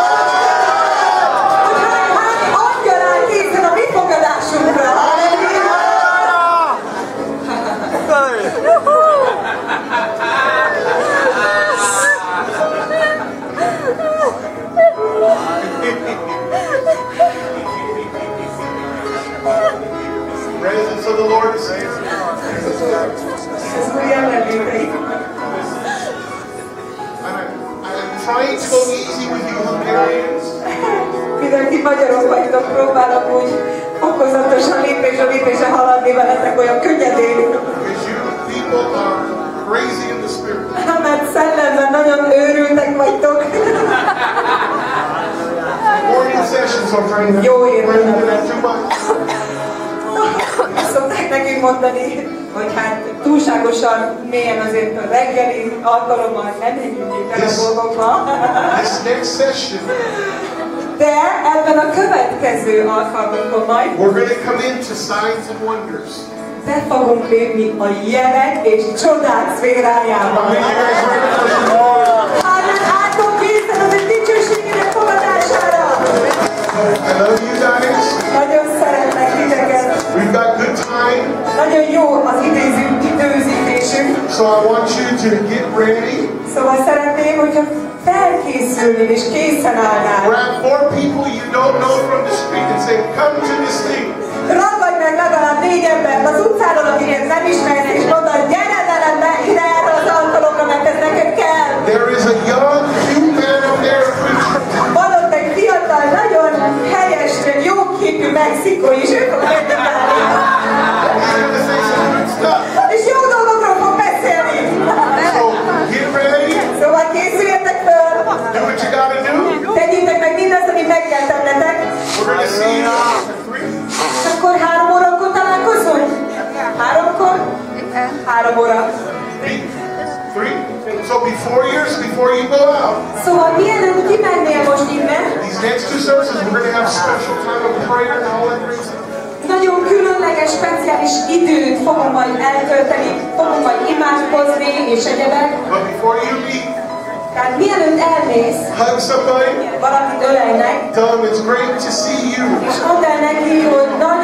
hány, hány angyal áll készen a mi fogadásunkra? Presence of the Lord is here. Ez új jelenléte itt. And I'm, I'm trying to go easy with you Hungarians. Mivel ti magyarok vagytok, próbálok úgy fokozatosan lépésre lépésre haladni veletek olyan könnyedén. Because you people are crazy in the spirit. Mert szellemben nagyon őrültek vagytok. Morning sessions are trying to Jó érzem. bring it too much. Szokták nekünk mondani, hogy hát túlságosan mélyen azért a reggeli alkalommal nem menjünk el a dolgokba. This next session, De ebben a következő alkalmunkon majd we're going to come into signs and wonders. be fogunk lépni a jelek és csodák szférájába. How many of you guys ready for some more? Hanem átok készen az egy dicsőségének fogadására. I love you guys. Nagyon szeretlek titeket. We've got good time. Nagyon jó az idéző, időzítésünk. So I want you to get ready. Szóval szeretném, hogyha felkészülnél és készen állnál. Grab four people you don't know from the street and say, come to this thing. Ragadj meg legalább négy embert az utcáról, akiket nem ismersz, és mondd, hogy gyere velem be ide erre az alkalomra, mert ez neked kell. There is a young, cute man up there preaching. Van ott egy fiatal, nagyon helyes, jó képű mexikói, és ő fog megmutatni. He's going to say some good stuff. És jó dolgokról fog beszélni. So get ready. Szóval készüljetek föl. Do what you got to do. Tegyétek meg mindazt, amit meg kell tennetek. We're going to see you at three. És akkor három órakor találkozunk? Háromkor? Három óra. Three. Three. So before yours, before you go out, Szóval mielőtt kimennél most innen, these next two services, we're going to have special time of prayer and all that brings it. nagyon különleges, speciális időt fogunk majd eltölteni, fogunk majd imádkozni és egyebek. But before you leave, Tehát mielőtt elmész, hug somebody. valakit ölelj meg, Tell them it's great to see you. és mondd el neki, hogy nagy